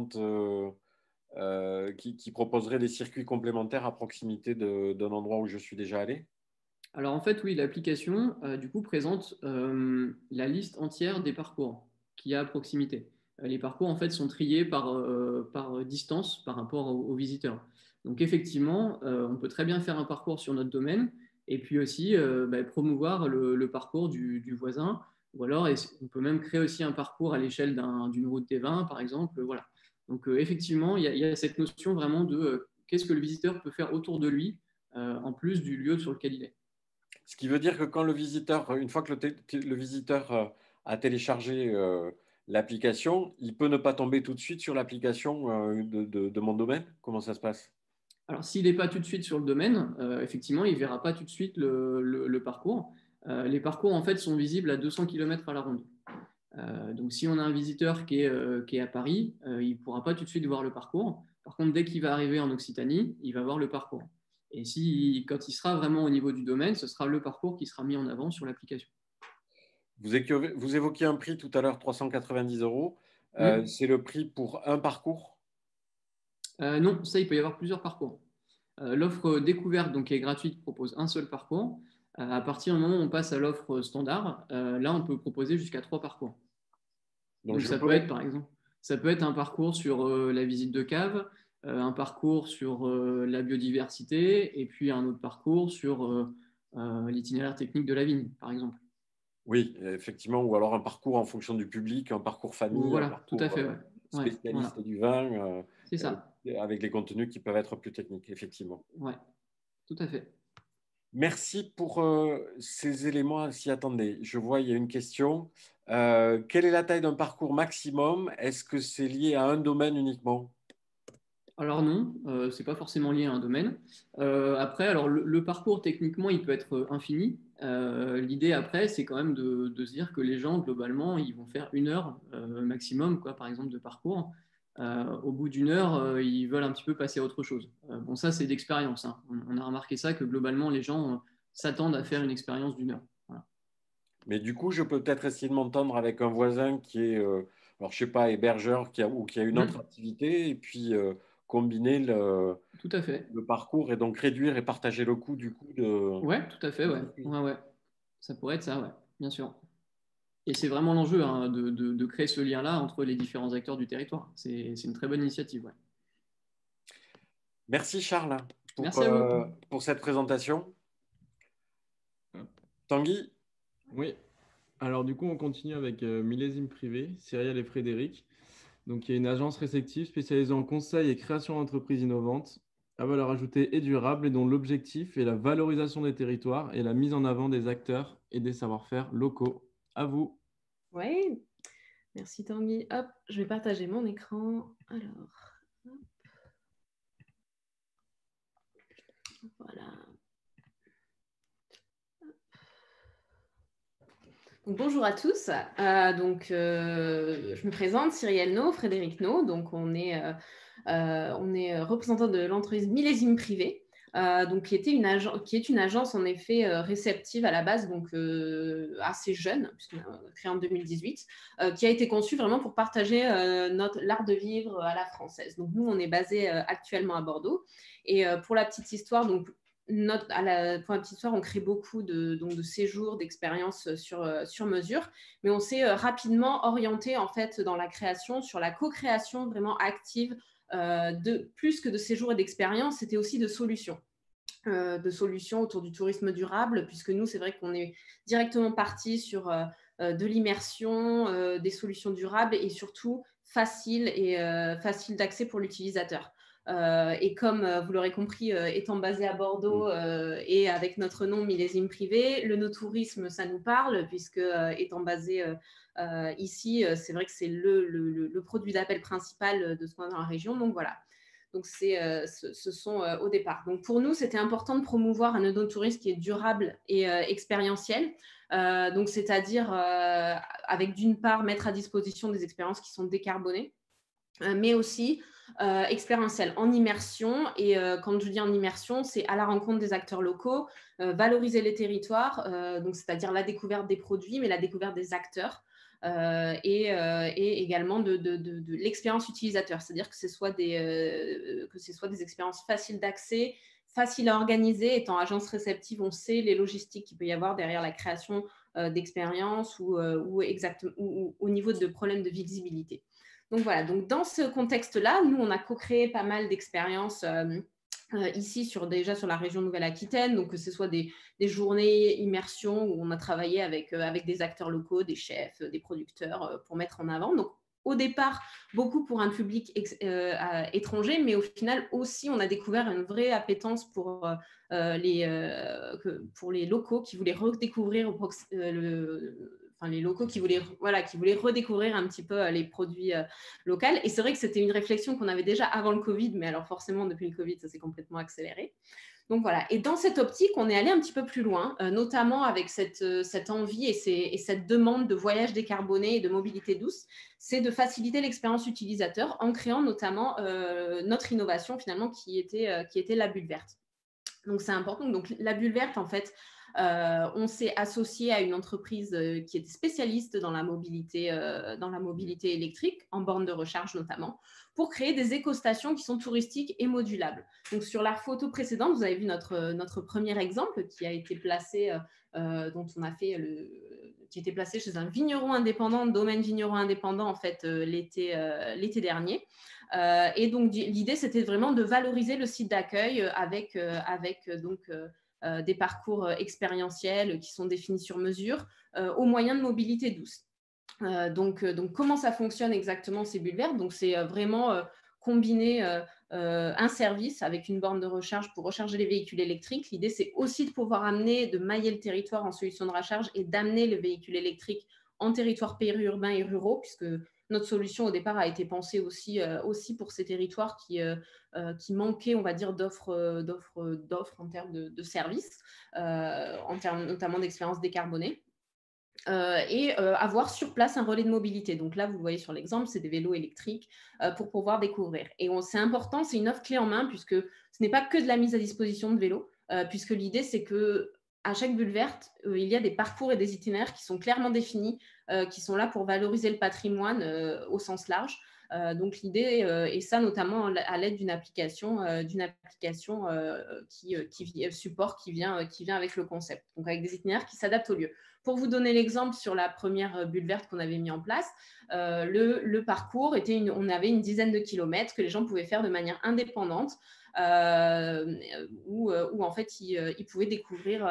qui proposeraient des circuits complémentaires à proximité d'un endroit où je suis déjà allé? Alors en fait, oui, l'application du coup présente la liste entière des parcours qu'il y a à proximité. Les parcours en fait sont triés par distance par rapport aux visiteurs. Donc effectivement, on peut très bien faire un parcours sur notre domaine et puis aussi promouvoir le parcours du voisin. Ou alors on peut même créer aussi un parcours à l'échelle d'une route des vins, par exemple. Voilà. Donc effectivement, il y a cette notion vraiment de qu'est-ce que le visiteur peut faire autour de lui en plus du lieu sur lequel il est. Ce qui veut dire que quand une fois que le visiteur a téléchargé l'application, il peut ne pas tomber tout de suite sur l'application de mon domaine? Comment ça se passe? Alors, s'il n'est pas tout de suite sur le domaine, effectivement, il ne verra pas tout de suite le parcours. Les parcours, en fait, sont visibles à 200 km à la ronde. Donc, si on a un visiteur qui est à Paris, il ne pourra pas tout de suite voir le parcours. Par contre, dès qu'il va arriver en Occitanie, il va voir le parcours. Et quand il sera vraiment au niveau du domaine, ce sera le parcours qui sera mis en avant sur l'application. Vous évoquiez un prix tout à l'heure, 390 €. C'est le prix pour un parcours? Non, ça, il peut y avoir plusieurs parcours. L'offre découverte, donc, qui est gratuite, propose un seul parcours. À partir du moment où on passe à l'offre standard, là, on peut proposer jusqu'à 3 parcours. Donc ça peut être, par exemple, ça peut être un parcours sur la visite de cave, un parcours sur la biodiversité, et puis un autre parcours sur l'itinéraire technique de la vigne, par exemple. Oui, effectivement, ou alors un parcours en fonction du public, un parcours famille, Voilà, un parcours tout à fait, ouais. spécialiste Voilà. du vin, c'est ça. avec les contenus qui peuvent être plus techniques, effectivement. Ouais, tout à fait. Merci pour ces éléments à s'y attendre. Je vois, il y a une question. Quelle est la taille d'un parcours maximum? Est-ce que c'est lié à un domaine uniquement? Alors non, ce n'est pas forcément lié à un domaine. Après, alors le parcours, techniquement, il peut être infini. L'idée après, c'est quand même de se dire que les gens, globalement, ils vont faire 1 heure maximum, quoi, par exemple, de parcours. Au bout d'1 heure, ils veulent un petit peu passer à autre chose. Bon, ça, c'est d'expérience, hein. On a remarqué ça, que globalement, les gens s'attendent à faire une expérience d'1 heure. Voilà. Mais du coup, je peux peut-être essayer de m'entendre avec un voisin qui est, alors je sais pas, hébergeur ou qui a une autre activité, et puis combiner Tout à fait. le parcours et donc réduire et partager le coût du coup de. Ouais, tout à fait, ouais. Ouais. Ça pourrait être ça, ouais, bien sûr. Et c'est vraiment l'enjeu hein, de créer ce lien-là entre les différents acteurs du territoire. C'est une très bonne initiative. Ouais. Merci Charles Merci à vous. pour cette présentation. Tanguy? Oui. Alors du coup, on continue avec Millésime Privé, Cyrielle et Frédéric. Donc, il y a une agence réceptive spécialisée en conseil et création d'entreprises innovantes à valeur ajoutée et durable et dont l'objectif est la valorisation des territoires et la mise en avant des acteurs et des savoir-faire locaux. À vous. Oui, merci Tanguy. Hop, je vais partager mon écran. Alors, hop. Voilà. Donc, bonjour à tous. Je me présente, Cyrielle No, Frédéric No. Donc, on est représentant de l'entreprise Millésime Privé. Qui est une agence en effet réceptive à la base, donc assez jeune, puisqu'on a créé en 2018, qui a été conçue vraiment pour partager l'art de vivre à la française. Donc nous, on est basé actuellement à Bordeaux. Et pour la petite histoire, donc pour la petite histoire, on crée beaucoup de séjours, d'expériences sur mesure, mais on s'est rapidement orienté en fait dans la création sur la co-création vraiment active. Plus que de séjours et d'expériences, c'était aussi de solutions. de solutions autour du tourisme durable, puisque nous, c'est vrai qu'on est directement parti sur de l'immersion, des solutions durables et surtout facile d'accès pour l'utilisateur. Et comme vous l'aurez compris, étant basé à Bordeaux et avec notre nom Millésime Privé, le no-tourisme, ça nous parle, puisque étant basé ici, c'est vrai que c'est le produit d'appel principal de ce qu'on a dans la région. Donc voilà. Donc, ce sont au départ. Donc, pour nous, c'était important de promouvoir un no-tourisme qui est durable et expérientiel. Donc, c'est-à-dire avec d'une part mettre à disposition des expériences qui sont décarbonées, mais aussi expérientielles en immersion. Et quand je dis en immersion, c'est à la rencontre des acteurs locaux, valoriser les territoires, donc c'est-à-dire la découverte des produits, mais la découverte des acteurs. Et également de l'expérience utilisateur, c'est-à-dire que ce soit des expériences faciles d'accès, faciles à organiser. Étant agence réceptive, on sait les logistiques qu'il peut y avoir derrière la création d'expériences ou au niveau de problèmes de visibilité. Donc voilà, donc dans ce contexte-là, nous, on a co-créé pas mal d'expériences ici déjà sur la région Nouvelle-Aquitaine, donc que ce soit des journées immersion où on a travaillé avec des acteurs locaux, des chefs, des producteurs pour mettre en avant. Donc au départ, beaucoup pour un public étranger, mais au final aussi, on a découvert une vraie appétence pour les locaux qui voulaient redécouvrir les locaux qui voulaient redécouvrir un petit peu les produits locaux. Et c'est vrai que c'était une réflexion qu'on avait déjà avant le Covid, mais alors forcément, depuis le Covid, ça s'est complètement accéléré. Donc voilà, et dans cette optique, on est allé un petit peu plus loin, notamment avec cette envie et cette demande de voyage décarboné et de mobilité douce, c'est de faciliter l'expérience utilisateur en créant notamment notre innovation finalement qui était la bulle verte. Donc c'est important. Donc la bulle verte, en fait, on s'est associé à une entreprise qui est spécialiste dans la mobilité électrique, en borne de recharge notamment, pour créer des écostations qui sont touristiques et modulables. Donc sur la photo précédente, vous avez vu notre premier exemple qui a été placé, qui a été placé chez un vigneron indépendant, domaine vigneron indépendant en fait l'été dernier. Et donc l'idée c'était vraiment de valoriser le site d'accueil avec des parcours expérientiels qui sont définis sur mesure au moyen de mobilité douce. Donc, comment ça fonctionne exactement ces bulles vertes? Donc, c'est vraiment combiner un service avec une borne de recharge pour recharger les véhicules électriques. L'idée, c'est aussi de mailler le territoire en solution de recharge et d'amener le véhicule électrique en territoire périurbain et ruraux, puisque notre solution au départ a été pensée aussi pour ces territoires qui manquaient, on va dire, d'offres en termes de services, en termes notamment d'expérience décarbonée. Et avoir sur place un relais de mobilité. Donc là, vous le voyez sur l'exemple, c'est des vélos électriques pour pouvoir découvrir. Et c'est important, c'est une offre clé en main puisque ce n'est pas que de la mise à disposition de vélos, puisque l'idée, c'est qu'à chaque bulle verte, il y a des parcours et des itinéraires qui sont clairement définis, qui sont là pour valoriser le patrimoine au sens large. Donc l'idée, et ça notamment à l'aide d'une application support qui vient avec le concept, donc avec des itinéraires qui s'adaptent au lieu. Pour vous donner l'exemple sur la première bulle verte qu'on avait mis en place, le parcours on avait une dizaine de kilomètres que les gens pouvaient faire de manière indépendante, où en fait ils pouvaient découvrir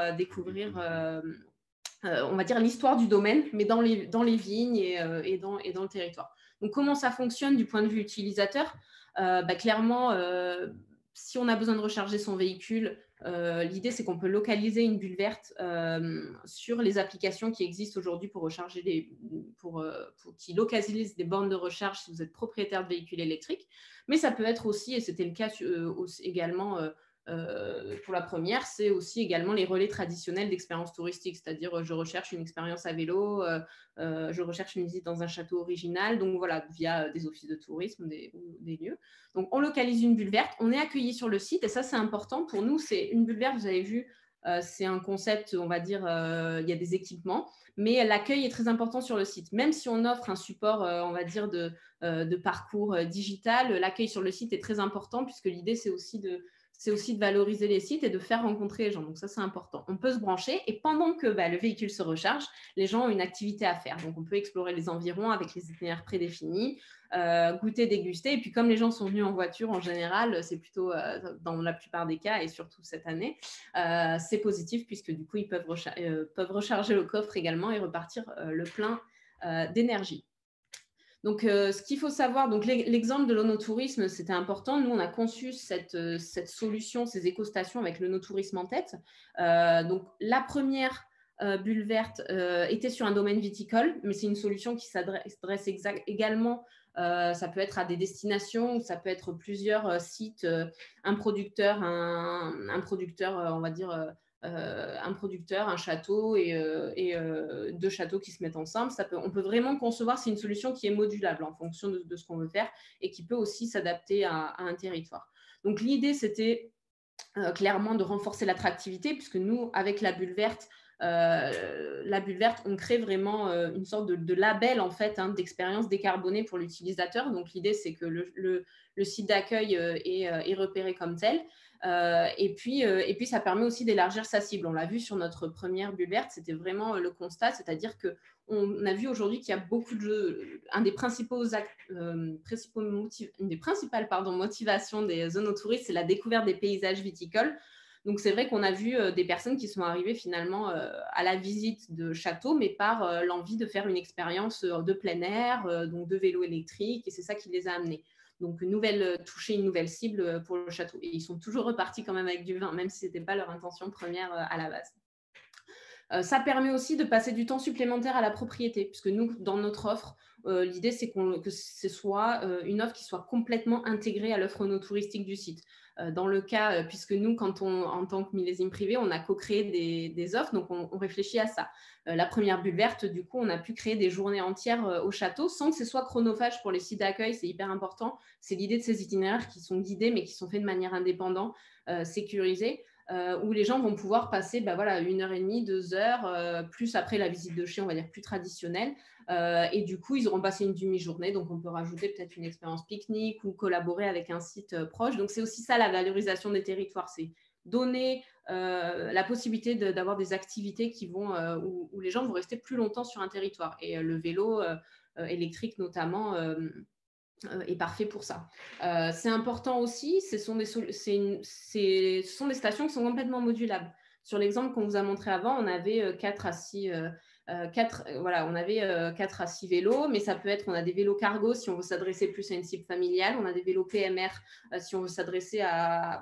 on va dire l'histoire du domaine, mais dans les vignes et dans le territoire. Donc, comment ça fonctionne du point de vue utilisateur? Clairement, si on a besoin de recharger son véhicule, l'idée, c'est qu'on peut localiser une bulle verte sur les applications qui existent aujourd'hui pour recharger qui localisent des bornes de recharge si vous êtes propriétaire de véhicules électriques. Mais ça peut être aussi, et c'était le cas également pour la première, c'est aussi également les relais traditionnels d'expérience touristique, c'est-à-dire je recherche une expérience à vélo, je recherche une visite dans un château original, donc voilà, via des offices de tourisme, des lieux. Donc on localise une bulle verte, on est accueilli sur le site, et ça c'est important pour nous, c'est une bulle verte, vous avez vu, c'est un concept, on va dire, il y a des équipements, mais l'accueil est très important sur le site. Même si on offre un support, on va dire, de parcours digital, l'accueil sur le site est très important, puisque l'idée c'est aussi c'est aussi de valoriser les sites et de faire rencontrer les gens. Donc ça, c'est important. On peut se brancher et pendant que le véhicule se recharge, les gens ont une activité à faire. Donc on peut explorer les environs avec les itinéraires prédéfinis, goûter, déguster. Et puis comme les gens sont venus en voiture, en général, c'est plutôt dans la plupart des cas et surtout cette année, c'est positif puisque du coup, ils peuvent recharger le coffre également et repartir le plein d'énergie. Donc, ce qu'il faut savoir, donc l'exemple de l'onotourisme, c'était important. Nous, on a conçu cette solution, ces écostations avec le no-tourisme en tête. Donc, la première bulle verte était sur un domaine viticole, mais c'est une solution qui s'adresse également, ça peut être à des destinations, ça peut être plusieurs sites, un producteur, on va dire, un producteur, un château et deux châteaux qui se mettent ensemble. On peut vraiment concevoir, c'est une solution qui est modulable en fonction de ce qu'on veut faire et qui peut aussi s'adapter à un territoire. Donc l'idée, c'était clairement de renforcer l'attractivité puisque nous, avec la bulle verte, on crée vraiment une sorte de label en fait d'expérience décarbonée pour l'utilisateur. Donc l'idée, c'est que le site d'accueil est repéré comme tel. Et puis, ça permet aussi d'élargir sa cible. On l'a vu sur notre première bulle verte, c'était vraiment le constat, c'est-à-dire qu'on a vu aujourd'hui qu'il y a beaucoup de jeux. Une des principales motivations des zonotouristes, c'est la découverte des paysages viticoles. Donc, c'est vrai qu'on a vu des personnes qui sont arrivées finalement à la visite de châteaux, mais par l'envie de faire une expérience de plein air, donc de vélo électrique, et c'est ça qui les a amenés. Donc, toucher une nouvelle cible pour le château. Et ils sont toujours repartis quand même avec du vin, même si ce n'était pas leur intention première à la base. Ça permet aussi de passer du temps supplémentaire à la propriété, puisque nous, dans notre offre, l'idée, c'est que ce soit une offre qui soit complètement intégrée à l'offre no-touristique du site. Dans le cas, puisque nous, en tant que millésime privé, on a co-créé des offres, donc on réfléchit à ça. La première bulle verte, du coup, on a pu créer des journées entières au château sans que ce soit chronophage pour les sites d'accueil, c'est hyper important. C'est l'idée de ces itinéraires qui sont guidés, mais qui sont faits de manière indépendante, sécurisée. Où les gens vont pouvoir passer 1h30, 2 heures, plus après la visite de chien, on va dire plus traditionnelle. Et du coup, ils auront passé une demi-journée. Donc, on peut rajouter peut-être une expérience pique-nique ou collaborer avec un site proche. Donc, c'est aussi ça la valorisation des territoires. C'est donner la possibilité d'avoir des activités qui vont, où les gens vont rester plus longtemps sur un territoire. Et le vélo électrique, notamment, est parfait pour ça. C'est important aussi, ce sont des stations qui sont complètement modulables. Sur l'exemple qu'on vous a montré avant, on avait 4 à 6 vélos, mais ça peut être, on a des vélos cargo si on veut s'adresser plus à une cible familiale, on a des vélos PMR si on veut s'adresser à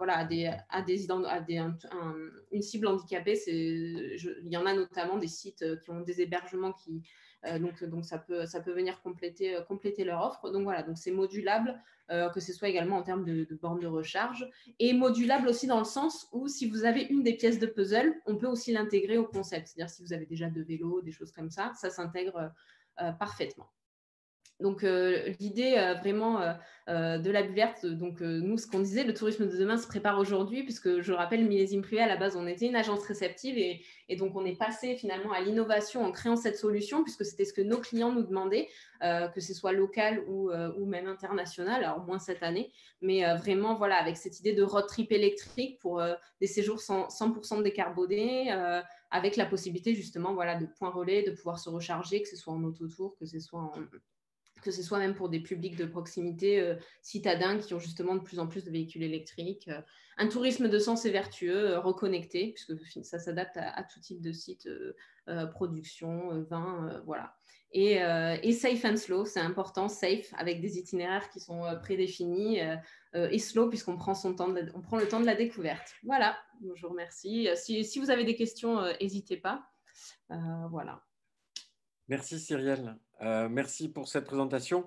une cible handicapée. Il y en a notamment des sites qui ont des hébergements qui donc ça peut venir compléter leur offre. Donc voilà, donc c'est modulable, que ce soit également en termes de bornes de recharge, et modulable aussi dans le sens où si vous avez une des pièces de puzzle, on peut aussi l'intégrer au concept. C'est-à-dire si vous avez déjà 2 vélos, des choses comme ça s'intègre parfaitement. Donc, l'idée vraiment de la bulle verte, donc nous, ce qu'on disait, le tourisme de demain se prépare aujourd'hui, puisque je rappelle, millésime privé, à la base, on était une agence réceptive et donc on est passé finalement à l'innovation en créant cette solution, puisque c'était ce que nos clients nous demandaient, que ce soit local ou même international, alors moins cette année, mais vraiment, voilà, avec cette idée de road trip électrique pour des séjours 100% décarbonés, avec la possibilité justement, voilà, de points relais, de pouvoir se recharger, que ce soit en autotour, que ce soit même pour des publics de proximité citadins qui ont justement de plus en plus de véhicules électriques. Un tourisme de sens et vertueux, reconnecté, puisque ça s'adapte à tout type de site, production, vin, voilà. Et safe and slow, c'est important, safe, avec des itinéraires qui sont prédéfinis, et slow, puisqu'on prend le temps de la découverte. Voilà, je vous remercie. Si vous avez des questions, n'hésitez pas. Voilà. Merci Cyrielle, merci pour cette présentation.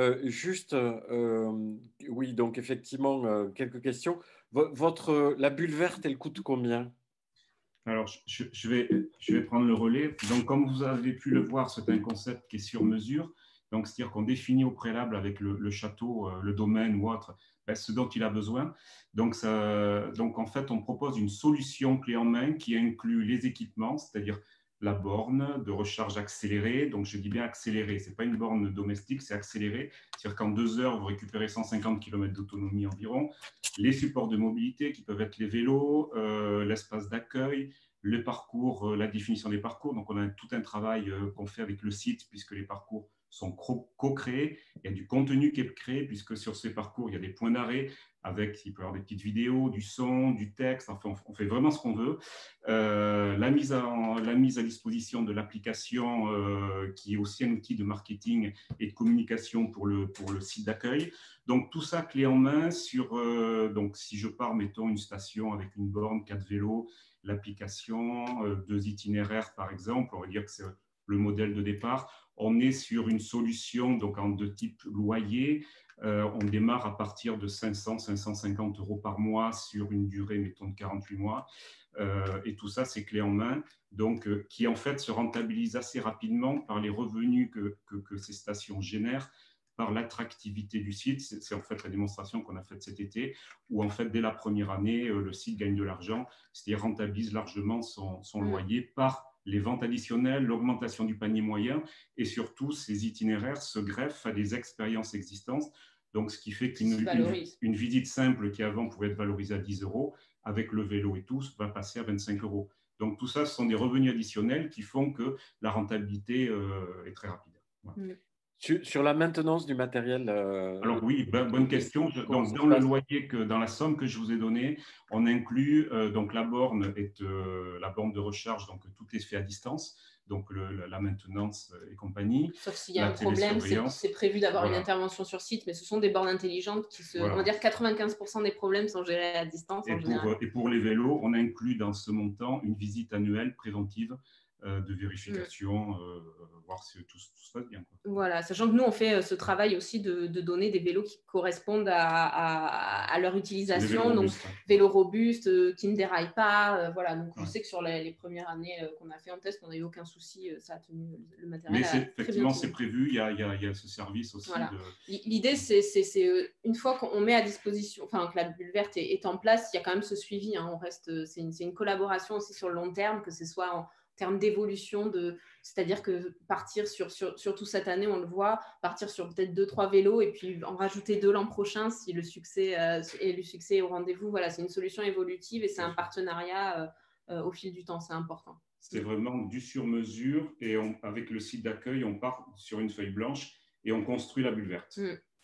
Oui, donc effectivement, quelques questions. La bulle verte, elle coûte combien? Alors, je vais prendre le relais. Donc, comme vous avez pu le voir, c'est un concept qui est sur mesure. Donc, c'est-à-dire qu'on définit au préalable avec le château, le domaine ou autre, ce dont il a besoin. Donc, en fait, on propose une solution clé en main qui inclut les équipements, c'est-à-dire la borne de recharge accélérée. Donc, je dis bien accélérée. Ce n'est pas une borne domestique, c'est accéléré. C'est-à-dire qu'en 2 heures, vous récupérez 150 km d'autonomie environ. Les supports de mobilité qui peuvent être les vélos, l'espace d'accueil, le parcours, la définition des parcours. Donc, on a tout un travail qu'on fait avec le site puisque les parcours sont co-créés. Il y a du contenu qui est créé puisque sur ces parcours, il y a des points d'arrêt avec, il peut y avoir des petites vidéos, du son, du texte. Enfin, on fait vraiment ce qu'on veut. La mise à disposition de l'application qui est aussi un outil de marketing et de communication pour le site d'accueil. Donc, tout ça clé en main sur, donc, si je pars, mettons, une station avec une borne, 4 vélos, l'application, 2 itinéraires, par exemple, on va dire que c'est le modèle de départ. On est sur une solution donc, de type loyer. On démarre à partir de 500, 550 euros par mois sur une durée, mettons, de 48 mois. Et tout ça, c'est clé en main, donc qui en fait se rentabilise assez rapidement par les revenus que ces stations génèrent, par l'attractivité du site. C'est en fait la démonstration qu'on a faite cet été, où en fait, dès la première année, le site gagne de l'argent, c'est-à-dire rentabilise largement son loyer par les ventes additionnelles, l'augmentation du panier moyen, et surtout, ces itinéraires se greffent à des expériences existantes. Donc, ce qui fait qu'une visite simple qui avant pouvait être valorisée à 10 euros, avec le vélo et tout, va passer à 25 euros. Donc, tout ça, ce sont des revenus additionnels qui font que la rentabilité est très rapide. Voilà. Sur la maintenance du matériel Alors oui, bonne question. Donc, dans le loyer, dans la somme que je vous ai donnée, on inclut, donc la borne est la borne de recharge, donc tout est fait à distance, donc la maintenance et compagnie. Sauf s'il y a un problème, c'est prévu d'avoir une intervention sur site, mais ce sont des bornes intelligentes qui on va dire 95% des problèmes sont gérés à distance en général. Et pour les vélos, on inclut dans ce montant une visite annuelle préventive de vérification, voir si tout se passe bien. Quoi. Voilà, sachant que nous, on fait ce travail aussi de donner des vélos qui correspondent à leur utilisation, donc vélos robustes, qui ne déraillent pas. Voilà, donc je sais que sur les premières années qu'on a fait en test, on n'a eu aucun souci, ça a tenu le matériel. Mais effectivement, c'est prévu, il y a ce service aussi. Voilà. L'idée, c'est une fois qu'on met à disposition, enfin que la bulle verte est en place, il y a quand même ce suivi. Hein, c'est une collaboration aussi sur le long terme, que ce soit en termes d'évolution, c'est-à-dire que partir surtout cette année, on le voit, partir sur peut-être 2-3 vélos et puis en rajouter 2 l'an prochain si le succès est au rendez-vous. Voilà, c'est une solution évolutive et c'est un partenariat au fil du temps, c'est important. C'est vraiment du sur-mesure et avec le site d'accueil, on part sur une feuille blanche et on construit la bulle verte.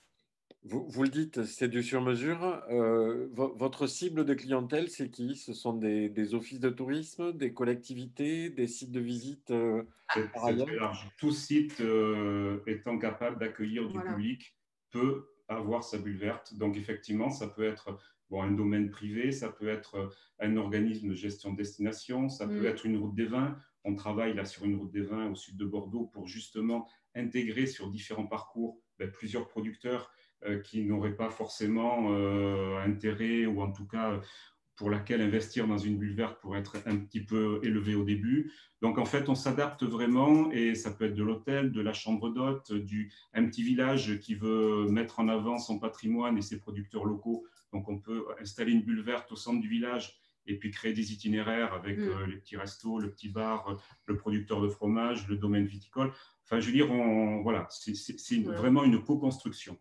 Vous le dites, c'est du sur-mesure. Votre cible de clientèle, c'est qui? Ce sont des offices de tourisme, des collectivités, des sites de visite C'est très large. Tout site étant capable d'accueillir du public peut avoir sa bulle verte. Donc, effectivement, ça peut être un domaine privé, ça peut être un organisme de gestion de destination, ça peut être une route des vins. On travaille là sur une route des vins au sud de Bordeaux pour justement intégrer sur différents parcours plusieurs producteurs qui n'auraient pas forcément intérêt, ou en tout cas pour laquelle investir dans une bulle verte pourrait être un petit peu élevé au début. Donc en fait, on s'adapte vraiment, et ça peut être de l'hôtel, de la chambre d'hôte, un petit village qui veut mettre en avant son patrimoine et ses producteurs locaux. Donc on peut installer une bulle verte au centre du village et puis créer des itinéraires avec les petits restos, le petit bar, le producteur de fromage, le domaine viticole. Enfin, je veux dire, voilà, c'est vraiment une co-construction.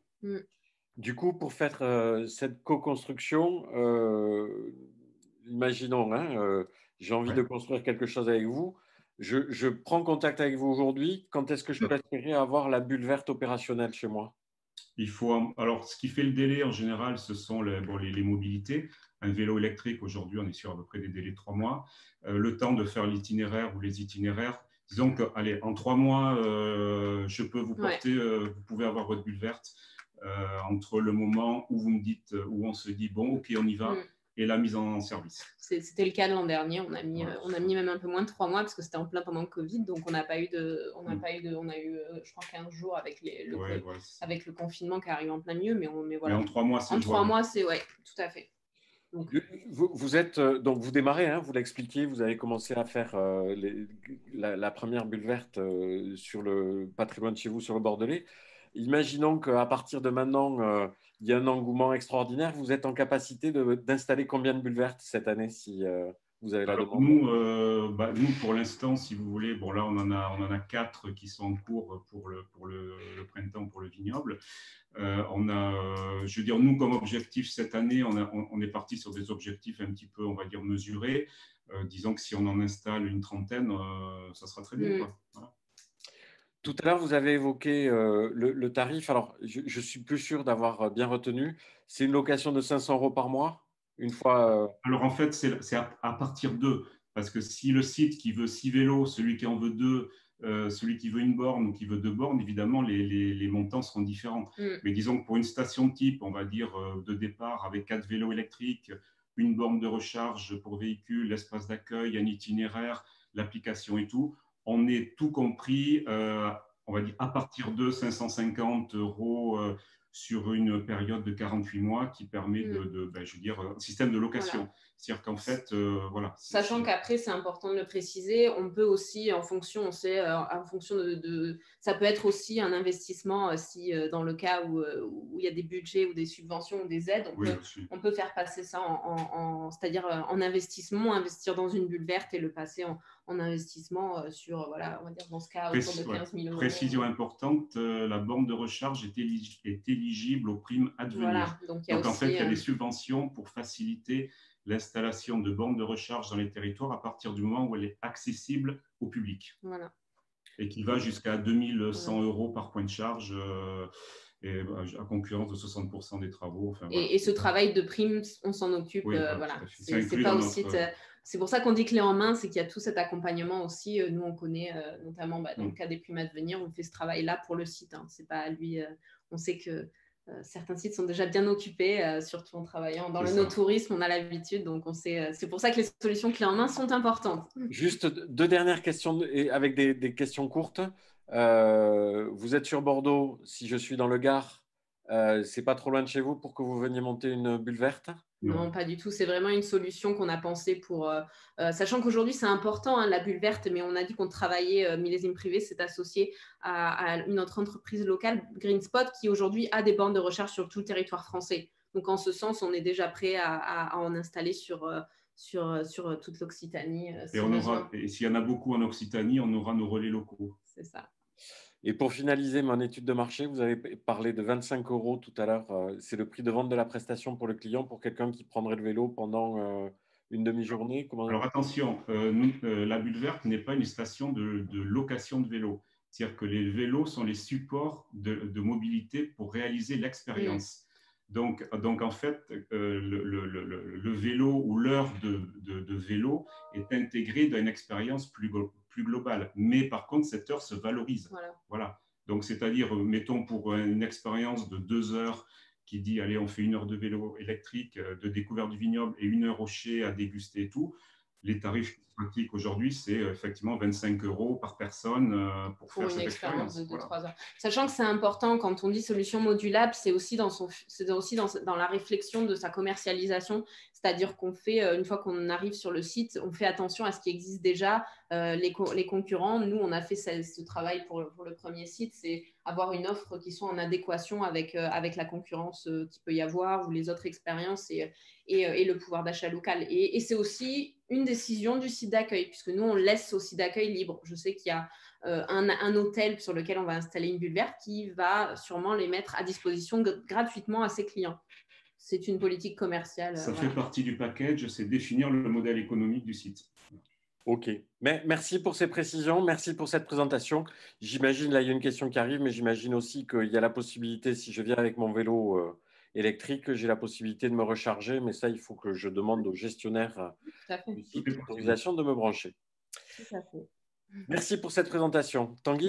Du coup, pour faire cette co-construction, imaginons, j'ai envie de construire quelque chose avec vous. Je prends contact avec vous aujourd'hui. Quand est-ce que je peux espérer avoir la bulle verte opérationnelle chez moi? Alors, ce qui fait le délai en général, ce sont les mobilités. Un vélo électrique, aujourd'hui, on est sur à peu près des délais de 3 mois. Le temps de faire l'itinéraire ou les itinéraires. Disons que, allez, en 3 mois, je peux vous porter, vous pouvez avoir votre bulle verte entre le moment où vous me dites, où on se dit, bon, ok, on y va, et la mise en service. C'était le cas de l'an dernier. On a mis même un peu moins de 3 mois parce que c'était en plein pendant le Covid, donc on n'a pas eu on a eu, je crois, 15 jours avec avec le confinement qui arrive en plein milieu, mais voilà. Mais en 3 mois, c'est tout à fait. Donc, vous démarrez, vous l'expliquiez, vous avez commencé à faire la première bulle verte sur le patrimoine chez vous, sur le Bordelais. Imaginons qu'à partir de maintenant, il y a un engouement extraordinaire. Vous êtes en capacité d'installer combien de bulles vertes cette année si Vous avez la Alors, demande? nous, pour l'instant, si vous voulez, bon là, on en a 4 qui sont en cours pour le printemps, pour le vignoble. Je veux dire, nous, comme objectif cette année, on est parti sur des objectifs un petit peu, on va dire, mesurés. Disons que si on en installe une trentaine, ça sera très bien, quoi. Voilà. Tout à l'heure, vous avez évoqué le tarif. Alors, je suis plus sûr d'avoir bien retenu. C'est une location de 500 € par mois, une fois. Alors, en fait, c'est à partir d'eux. Parce que si le site qui veut 6 vélos, celui qui en veut 2, celui qui veut une borne ou qui veut 2 bornes, évidemment, les montants seront différents. Mais disons que pour une station type, on va dire de départ avec 4 vélos électriques, une borne de recharge pour véhicule, l'espace d'accueil, un itinéraire, l'application et tout, on est tout compris, on va dire à partir de 550 € sur une période de 48 mois qui permet je veux dire, un système de location. Voilà. C'est-à-dire qu'en fait, voilà. Sachant qu'après, c'est important de le préciser, on peut aussi, en fonction, ça peut être aussi un investissement si dans le cas où il y a des budgets ou des subventions ou des aides, on peut faire passer ça c'est-à-dire en investissement, investir dans une bulle verte et le passer en investissement sur, voilà, on va dire dans ce cas, autour de 15 000 €. Précision importante, la borne de recharge est éligible aux primes Advenir. Voilà, donc en fait, il y a des subventions pour faciliter l'installation de bornes de recharge dans les territoires à partir du moment où elle est accessible au public. Voilà. Et qui va jusqu'à 2100 € par point de charge, et à concurrence de 60% des travaux. Enfin, voilà. Et ce travail de prime, on s'en occupe. Oui, voilà. C'est pas aussi. C'est pour ça qu'on dit clé en main, c'est qu'il y a tout cet accompagnement aussi. Nous, on connaît notamment dans le cas des primes Advenir, on fait ce travail-là pour le site. Hein. C'est pas à lui. On sait que certains sites sont déjà bien occupés, surtout en travaillant dans le no-tourisme, on a l'habitude. Donc, on sait. C'est pour ça que les solutions clés en main sont importantes. Juste 2 dernières questions avec des questions courtes. Vous êtes sur Bordeaux. Si je suis dans le Gard, c'est pas trop loin de chez vous pour que vous veniez monter une bulle verte? Non, pas du tout. C'est vraiment une solution qu'on a pensée pour… sachant qu'aujourd'hui, c'est important, hein, la bulle verte, mais on a dit qu'on travaillait, Millésime Privé s'est associé à une autre entreprise locale, GreenSpot, qui aujourd'hui a des bornes de recharge sur tout le territoire français. Donc, en ce sens, on est déjà prêt à en installer sur toute l'Occitanie. Et s'il y en a beaucoup en Occitanie, on aura nos relais locaux. C'est ça. Et pour finaliser mon étude de marché, vous avez parlé de 25 € tout à l'heure. C'est le prix de vente de la prestation pour le client, pour quelqu'un qui prendrait le vélo pendant une demi-journée. Alors attention, la bulle verte n'est pas une station de location de vélo. C'est-à-dire que les vélos sont les supports de mobilité pour réaliser l'expérience. Donc en fait, le vélo ou l'heure de vélo est intégrée dans une expérience plus globale. Mais par contre, cette heure se valorise. Voilà. Donc, c'est-à-dire, mettons pour une expérience de 2 heures qui dit, allez, on fait 1 heure de vélo électrique, de découverte du vignoble et 1 heure au chai à déguster et tout. Les tarifs pratiques aujourd'hui, c'est effectivement 25 € par personne pour faire cette expérience de 2-3 heures. Sachant que c'est important, quand on dit solution modulable, c'est aussi dans la réflexion de sa commercialisation. C'est-à-dire qu'on fait, une fois qu'on arrive sur le site, on fait attention à ce qui existe déjà, les concurrents. Nous, on a fait ce travail pour le premier site, c'est avoir une offre qui soit en adéquation avec la concurrence qu'il peut y avoir ou les autres expériences et le pouvoir d'achat local. Et c'est aussi une décision du site d'accueil, puisque nous, on laisse au site d'accueil libre. Je sais qu'il y a un hôtel sur lequel on va installer une bulle verte qui va sûrement les mettre à disposition gratuitement à ses clients. C'est une politique commerciale. Ça fait partie du package, c'est définir le modèle économique du site. OK. Mais merci pour ces précisions, merci pour cette présentation. J'imagine, là, il y a une question qui arrive, mais j'imagine aussi qu'il y a la possibilité, si je viens avec mon vélo électrique, j'ai la possibilité de me recharger, mais ça, il faut que je demande au gestionnaire du site l'autorisation de me brancher. Tout à fait. Merci pour cette présentation. Tanguy ?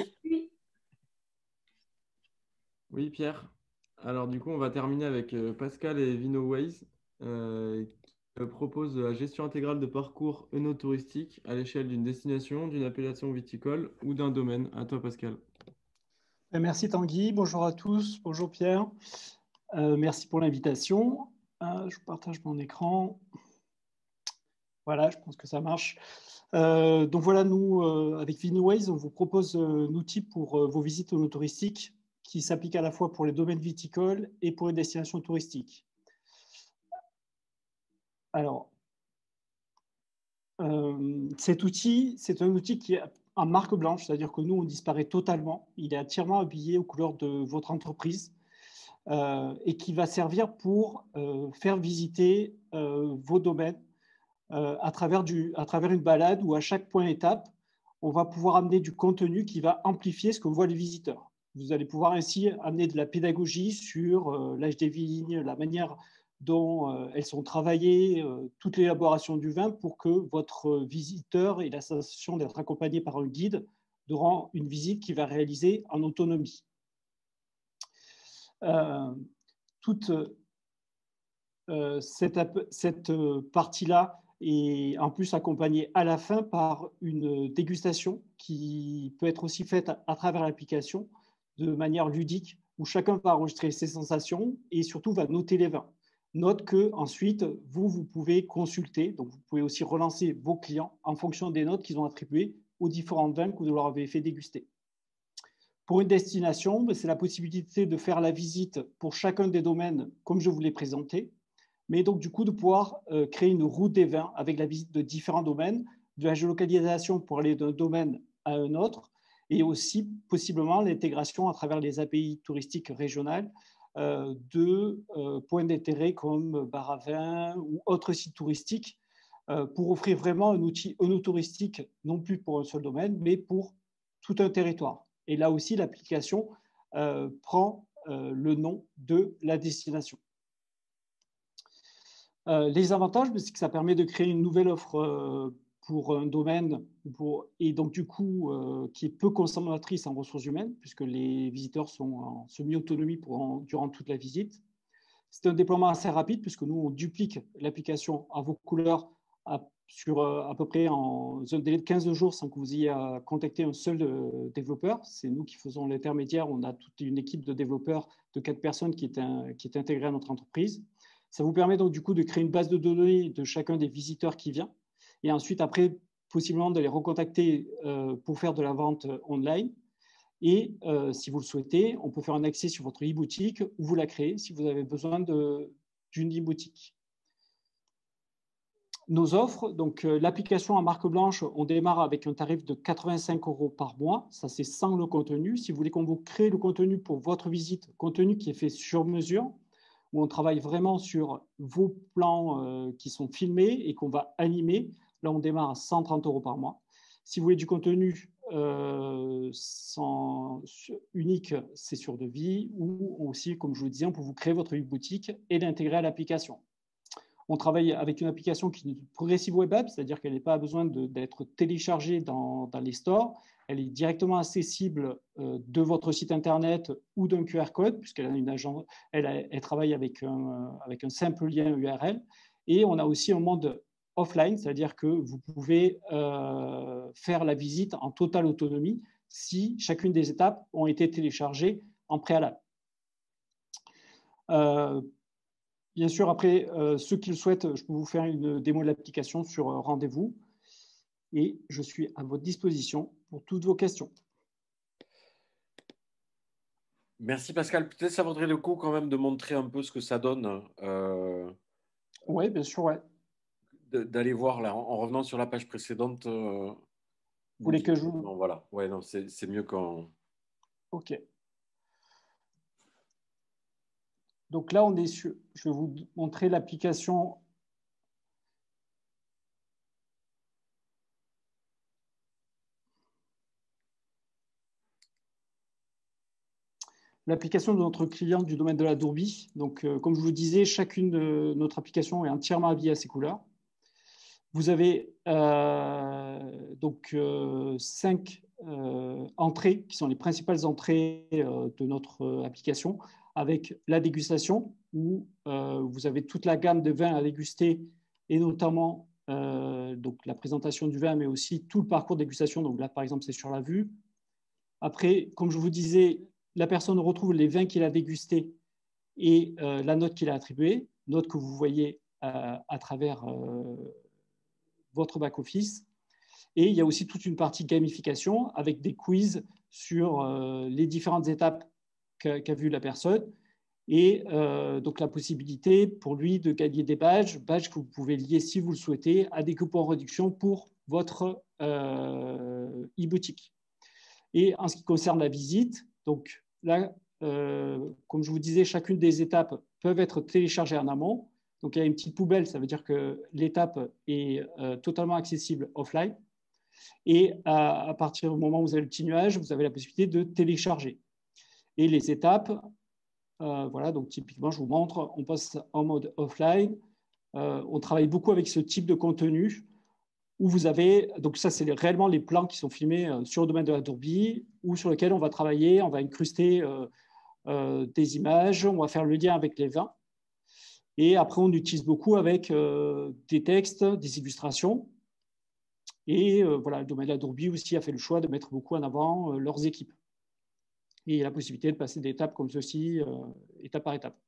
Oui, Pierre. Alors, du coup, on va terminer avec Pascal et VinoWays, qui propose la gestion intégrale de parcours œnotouristique à l'échelle d'une destination, d'une appellation viticole ou d'un domaine. À toi, Pascal. Merci, Tanguy. Bonjour à tous. Bonjour, Pierre. Merci pour l'invitation. Je partage mon écran. Voilà, je pense que ça marche. Donc voilà, nous, avec VinoWays, on vous propose un outil pour vos visites œnotouristiques qui s'applique à la fois pour les domaines viticoles et pour les destinations touristiques. Alors, Cet outil, c'est un outil qui est en marque blanche, c'est-à-dire que nous, on disparaît totalement. Il est entièrement habillé aux couleurs de votre entreprise et qui va servir pour faire visiter vos domaines à travers une balade où à chaque point étape, on va pouvoir amener du contenu qui va amplifier ce que voient les visiteurs. Vous allez pouvoir ainsi amener de la pédagogie sur l'âge des vignes, la manière dont elles sont travaillées, toute l'élaboration du vin pour que votre visiteur ait la sensation d'être accompagné par un guide durant une visite qu'il va réaliser en autonomie. Toute cette partie-là est en plus accompagnée à la fin par une dégustation qui peut être aussi faite à travers l'application de manière ludique où chacun va enregistrer ses sensations et surtout va noter les vins. Note que ensuite vous pouvez consulter, donc vous pouvez aussi relancer vos clients en fonction des notes qu'ils ont attribuées aux différents vins que vous leur avez fait déguster. Pour une destination, c'est la possibilité de faire la visite pour chacun des domaines comme je vous l'ai présenté, mais donc du coup de pouvoir créer une route des vins avec la visite de différents domaines, de la géolocalisation pour aller d'un domaine à un autre, et aussi possiblement l'intégration à travers les API touristiques régionales de points d'intérêt comme bar à vin ou autres sites touristiques pour offrir vraiment un outil touristique, non plus pour un seul domaine, mais pour tout un territoire. Et là aussi, l'application prend le nom de la destination. Les avantages, c'est que ça permet de créer une nouvelle offre pour un domaine et donc du coup qui est peu consommatrice en ressources humaines puisque les visiteurs sont en semi-autonomie durant toute la visite. C'est un déploiement assez rapide puisque nous on duplique l'application à vos couleurs sur à peu près en un délai de 15 jours sans que vous ayez à contacter un seul développeur. C'est nous qui faisons l'intermédiaire. On a toute une équipe de développeurs de 4 personnes qui est intégrée à notre entreprise. Ça vous permet donc du coup de créer une base de données de chacun des visiteurs qui vient et ensuite après possiblement de les recontacter pour faire de la vente online. Et si vous le souhaitez, on peut faire un accès sur votre e-boutique ou vous la créez si vous avez besoin d'une e-boutique. Nos offres, donc l'application en marque blanche, on démarre avec un tarif de 85 € par mois, ça c'est sans le contenu. Si vous voulez qu'on vous crée le contenu pour votre visite, contenu qui est fait sur mesure, où on travaille vraiment sur vos plans qui sont filmés et qu'on va animer, là on démarre à 130 € par mois. Si vous voulez du contenu unique, c'est sur devis, ou aussi, comme je vous le disais, on peut vous créer votre boutique et l'intégrer à l'application. On travaille avec une application qui est progressive web app, c'est-à-dire qu'elle n'a pas besoin d'être téléchargée dans les stores. Elle est directement accessible de votre site internet ou d'un QR code, puisqu'elle a une agence, elle travaille avec un simple lien URL. Et on a aussi un mode offline, c'est-à-dire que vous pouvez faire la visite en totale autonomie si chacune des étapes ont été téléchargées en préalable. Bien sûr, après, ceux qui le souhaitent, je peux vous faire une démo de l'application sur rendez-vous. Et je suis à votre disposition pour toutes vos questions. Merci Pascal. Peut-être ça vaudrait le coup quand même de montrer un peu ce que ça donne. Oui, bien sûr, ouais. D'aller voir là, en revenant sur la page précédente. Vous voulez que je vous... Non, voilà. Ouais, non, c'est mieux quand... OK. Donc là, on est sur... Je vais vous montrer l'application. L'application de notre client du domaine de la Dourbie. Donc, comme je vous le disais, chacune de notre application est entièrement habillée à ses couleurs. Vous avez donc 5 entrées qui sont les principales entrées de notre application, avec la dégustation où vous avez toute la gamme de vins à déguster et notamment donc la présentation du vin, mais aussi tout le parcours de dégustation. Donc là, par exemple, c'est sur la vue. Après, comme je vous disais, la personne retrouve les vins qu'il a dégustés et la note qu'il a attribuée, note que vous voyez à travers votre back-office. Et il y a aussi toute une partie gamification avec des quiz sur les différentes étapes qu'a vu la personne Et donc, la possibilité pour lui de gagner des badges que vous pouvez lier, si vous le souhaitez, à des coupons en réduction pour votre e-boutique. Et en ce qui concerne la visite, donc là, comme je vous disais, chacune des étapes peuvent être téléchargées en amont. Donc, il y a une petite poubelle, ça veut dire que l'étape est totalement accessible offline. Et à partir du moment où vous avez le petit nuage, vous avez la possibilité de télécharger. Et les étapes, voilà, donc typiquement, je vous montre, on passe en mode offline. On travaille beaucoup avec ce type de contenu où vous avez, donc ça, c'est réellement les plans qui sont filmés sur le domaine de la Tourbie, ou sur lequel on va travailler, on va incruster des images, on va faire le lien avec les vins. Et après, on utilise beaucoup avec des textes, des illustrations. Et voilà, le domaine de la Tourbie aussi a fait le choix de mettre beaucoup en avant leurs équipes. Et il y a la possibilité de passer d'étapes comme ceci, étape par étape.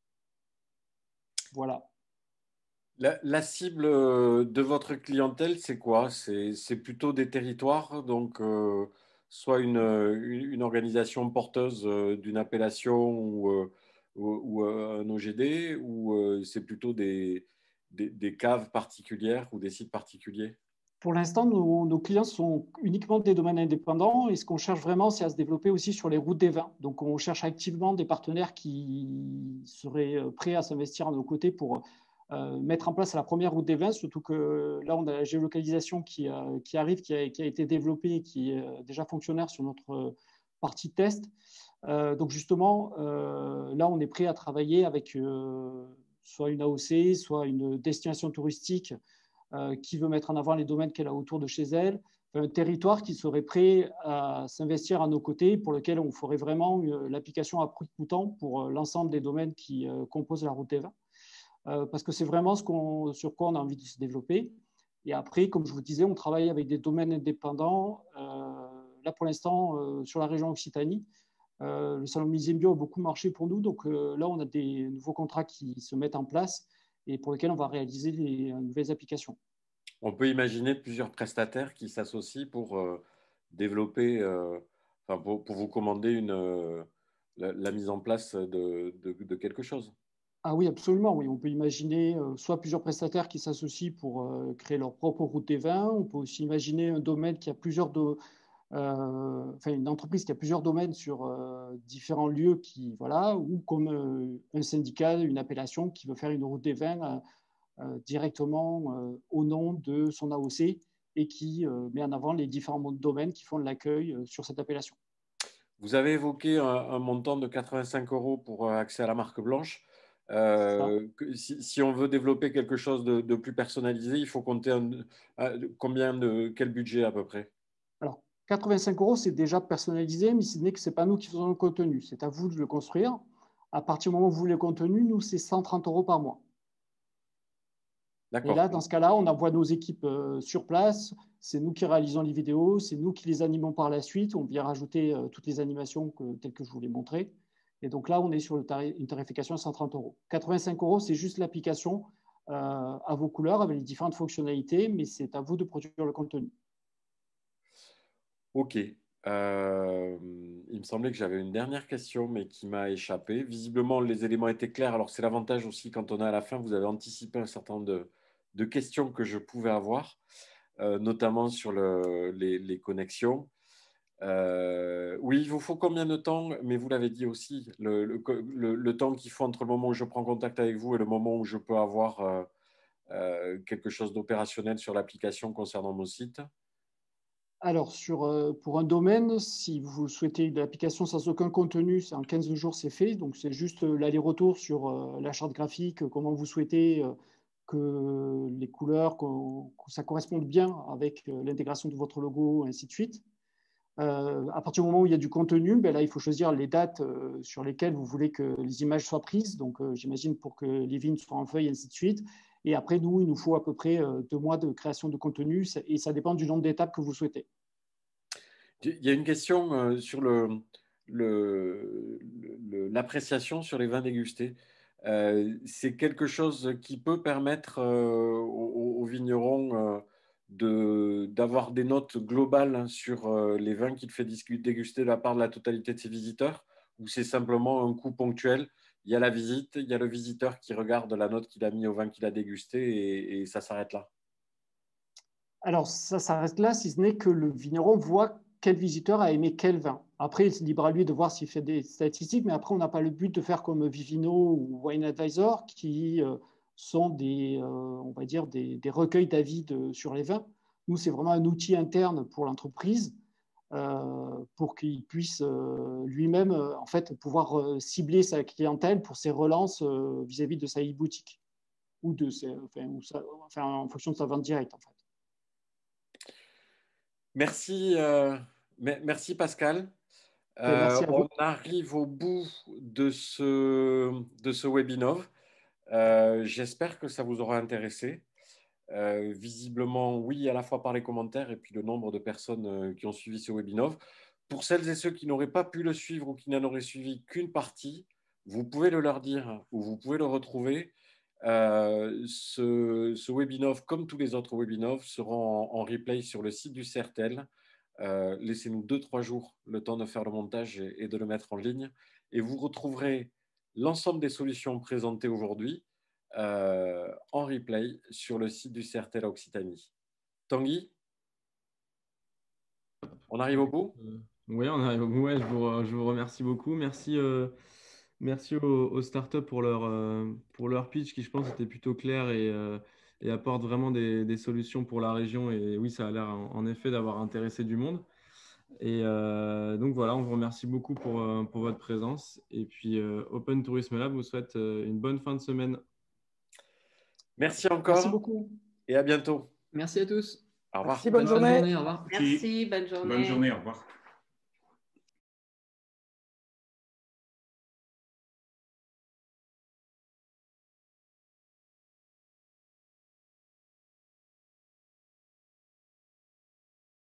Voilà. La cible de votre clientèle, c'est quoi? C'est plutôt des territoires, donc soit une organisation porteuse d'une appellation ou un OGD, ou c'est plutôt des caves particulières ou des sites particuliers? Pour l'instant, nos clients sont uniquement des domaines indépendants et ce qu'on cherche vraiment, c'est à se développer aussi sur les routes des vins. Donc, on cherche activement des partenaires qui seraient prêts à s'investir à nos côtés pour mettre en place la première route des vins, surtout que là, on a la géolocalisation qui arrive, qui a été développée et qui est déjà fonctionnaire sur notre partie test. Donc, justement, là, on est prêt à travailler avec soit une AOC, soit une destination touristique qui veut mettre en avant les domaines qu'elle a autour de chez elle, un territoire qui serait prêt à s'investir à nos côtés, pour lequel on ferait vraiment l'application à prix coûtant pour l'ensemble des domaines qui composent la route des vins. Parce que c'est vraiment sur quoi on a envie de se développer. Et après, comme je vous disais, on travaille avec des domaines indépendants. Là, pour l'instant, sur la région Occitanie, le salon Misem Bio a beaucoup marché pour nous. Donc là, on a des nouveaux contrats qui se mettent en place et pour lesquels on va réaliser des nouvelles applications. On peut imaginer plusieurs prestataires qui s'associent pour développer, enfin pour vous commander la mise en place de quelque chose. Ah oui, absolument. Oui. On peut imaginer soit plusieurs prestataires qui s'associent pour créer leur propre route des vins. On peut aussi imaginer un domaine qui a une entreprise qui a plusieurs domaines sur différents lieux voilà, ou comme un syndicat, une appellation qui veut faire une route des vins directement au nom de son AOC et qui met en avant les différents domaines qui font de l'accueil sur cette appellation. Vous avez évoqué un montant de 85 € pour accès à la marque blanche. Si on veut développer quelque chose de plus personnalisé, il faut compter quel budget à peu près? Alors, 85 €, c'est déjà personnalisé, mais ce n'est que ce n'est pas nous qui faisons le contenu. C'est à vous de le construire. À partir du moment où vous voulez le contenu, nous, c'est 130 € par mois. Et là, dans ce cas-là, on envoie nos équipes sur place. C'est nous qui réalisons les vidéos, c'est nous qui les animons par la suite. On vient rajouter toutes les animations telles que je vous l'ai montré. Et donc là, on est sur une tarification à 130 €. 85 €, c'est juste l'application à vos couleurs avec les différentes fonctionnalités, mais c'est à vous de produire le contenu. Ok. Il me semblait que j'avais une dernière question, mais qui m'a échappé. Visiblement, les éléments étaient clairs. Alors, c'est l'avantage aussi quand on est à la fin. Vous avez anticipé un certain nombre de questions que je pouvais avoir, notamment sur les connexions. Oui, il vous faut combien de temps? Mais vous l'avez dit aussi, le temps qu'il faut entre le moment où je prends contact avec vous et le moment où je peux avoir quelque chose d'opérationnel sur l'application concernant mon site. Alors, pour un domaine, si vous souhaitez une application sans aucun contenu, en 15 jours, c'est fait. Donc, c'est juste l'aller-retour sur la charte graphique, comment vous souhaitez que les couleurs, que ça corresponde bien avec l'intégration de votre logo, ainsi de suite. À partir du moment où il y a du contenu, là, il faut choisir les dates sur lesquelles vous voulez que les images soient prises. Donc, j'imagine pour que les vignes soient en feuilles, ainsi de suite. Et après, il nous faut à peu près 2 mois de création de contenu et ça dépend du nombre d'étapes que vous souhaitez. Il y a une question sur l'appréciation sur les vins dégustés. C'est quelque chose qui peut permettre aux vignerons d'avoir des notes globales sur les vins qu'il fait déguster de la part de la totalité de ses visiteurs, ou c'est simplement un coup ponctuel? il y a la visite, il y a le visiteur qui regarde la note qu'il a mis au vin qu'il a dégusté et ça s'arrête là. Alors, ça s'arrête là, si ce n'est que le vigneron voit quel visiteur a aimé quel vin. Après, c'est libre à lui de voir s'il fait des statistiques, mais après, on n'a pas le but de faire comme Vivino ou Wine Advisor, qui sont on va dire des recueils d'avis sur les vins. Nous, c'est vraiment un outil interne pour l'entreprise, pour qu'il puisse lui-même, en fait, pouvoir cibler sa clientèle pour ses relances vis-à-vis de sa e-boutique ou en fonction de sa vente directe, en fait. Merci, merci Pascal. Merci à vous. On arrive au bout de ce webinov. J'espère que ça vous aura intéressé. Visiblement, oui, à la fois par les commentaires et puis le nombre de personnes qui ont suivi ce webinov. Pour celles et ceux qui n'auraient pas pu le suivre ou qui n'en auraient suivi qu'une partie, vous pouvez le leur dire ou vous pouvez le retrouver. Ce webinov, comme tous les autres webinov, seront en replay sur le site du CERTEL. Laissez-nous 2-3 jours le temps de faire le montage et de le mettre en ligne. Et vous retrouverez l'ensemble des solutions présentées aujourd'hui en replay sur le site du CERTEL à Occitanie. Tanguy, on arrive au bout? Oui, on arrive au bout. Ouais, je vous remercie beaucoup. Merci, merci aux startups pour leur pitch qui, je pense, était plutôt clair et apporte vraiment des solutions pour la région. Et oui, ça a l'air en effet d'avoir intéressé du monde. Et donc voilà, on vous remercie beaucoup pour votre présence. Et puis Open Tourisme Lab vous souhaite une bonne fin de semaine. Merci encore. Merci beaucoup. Et à bientôt. Merci à tous. Au revoir. Merci, bonne journée. Au revoir. Merci, bonne journée. Bonne journée, au revoir.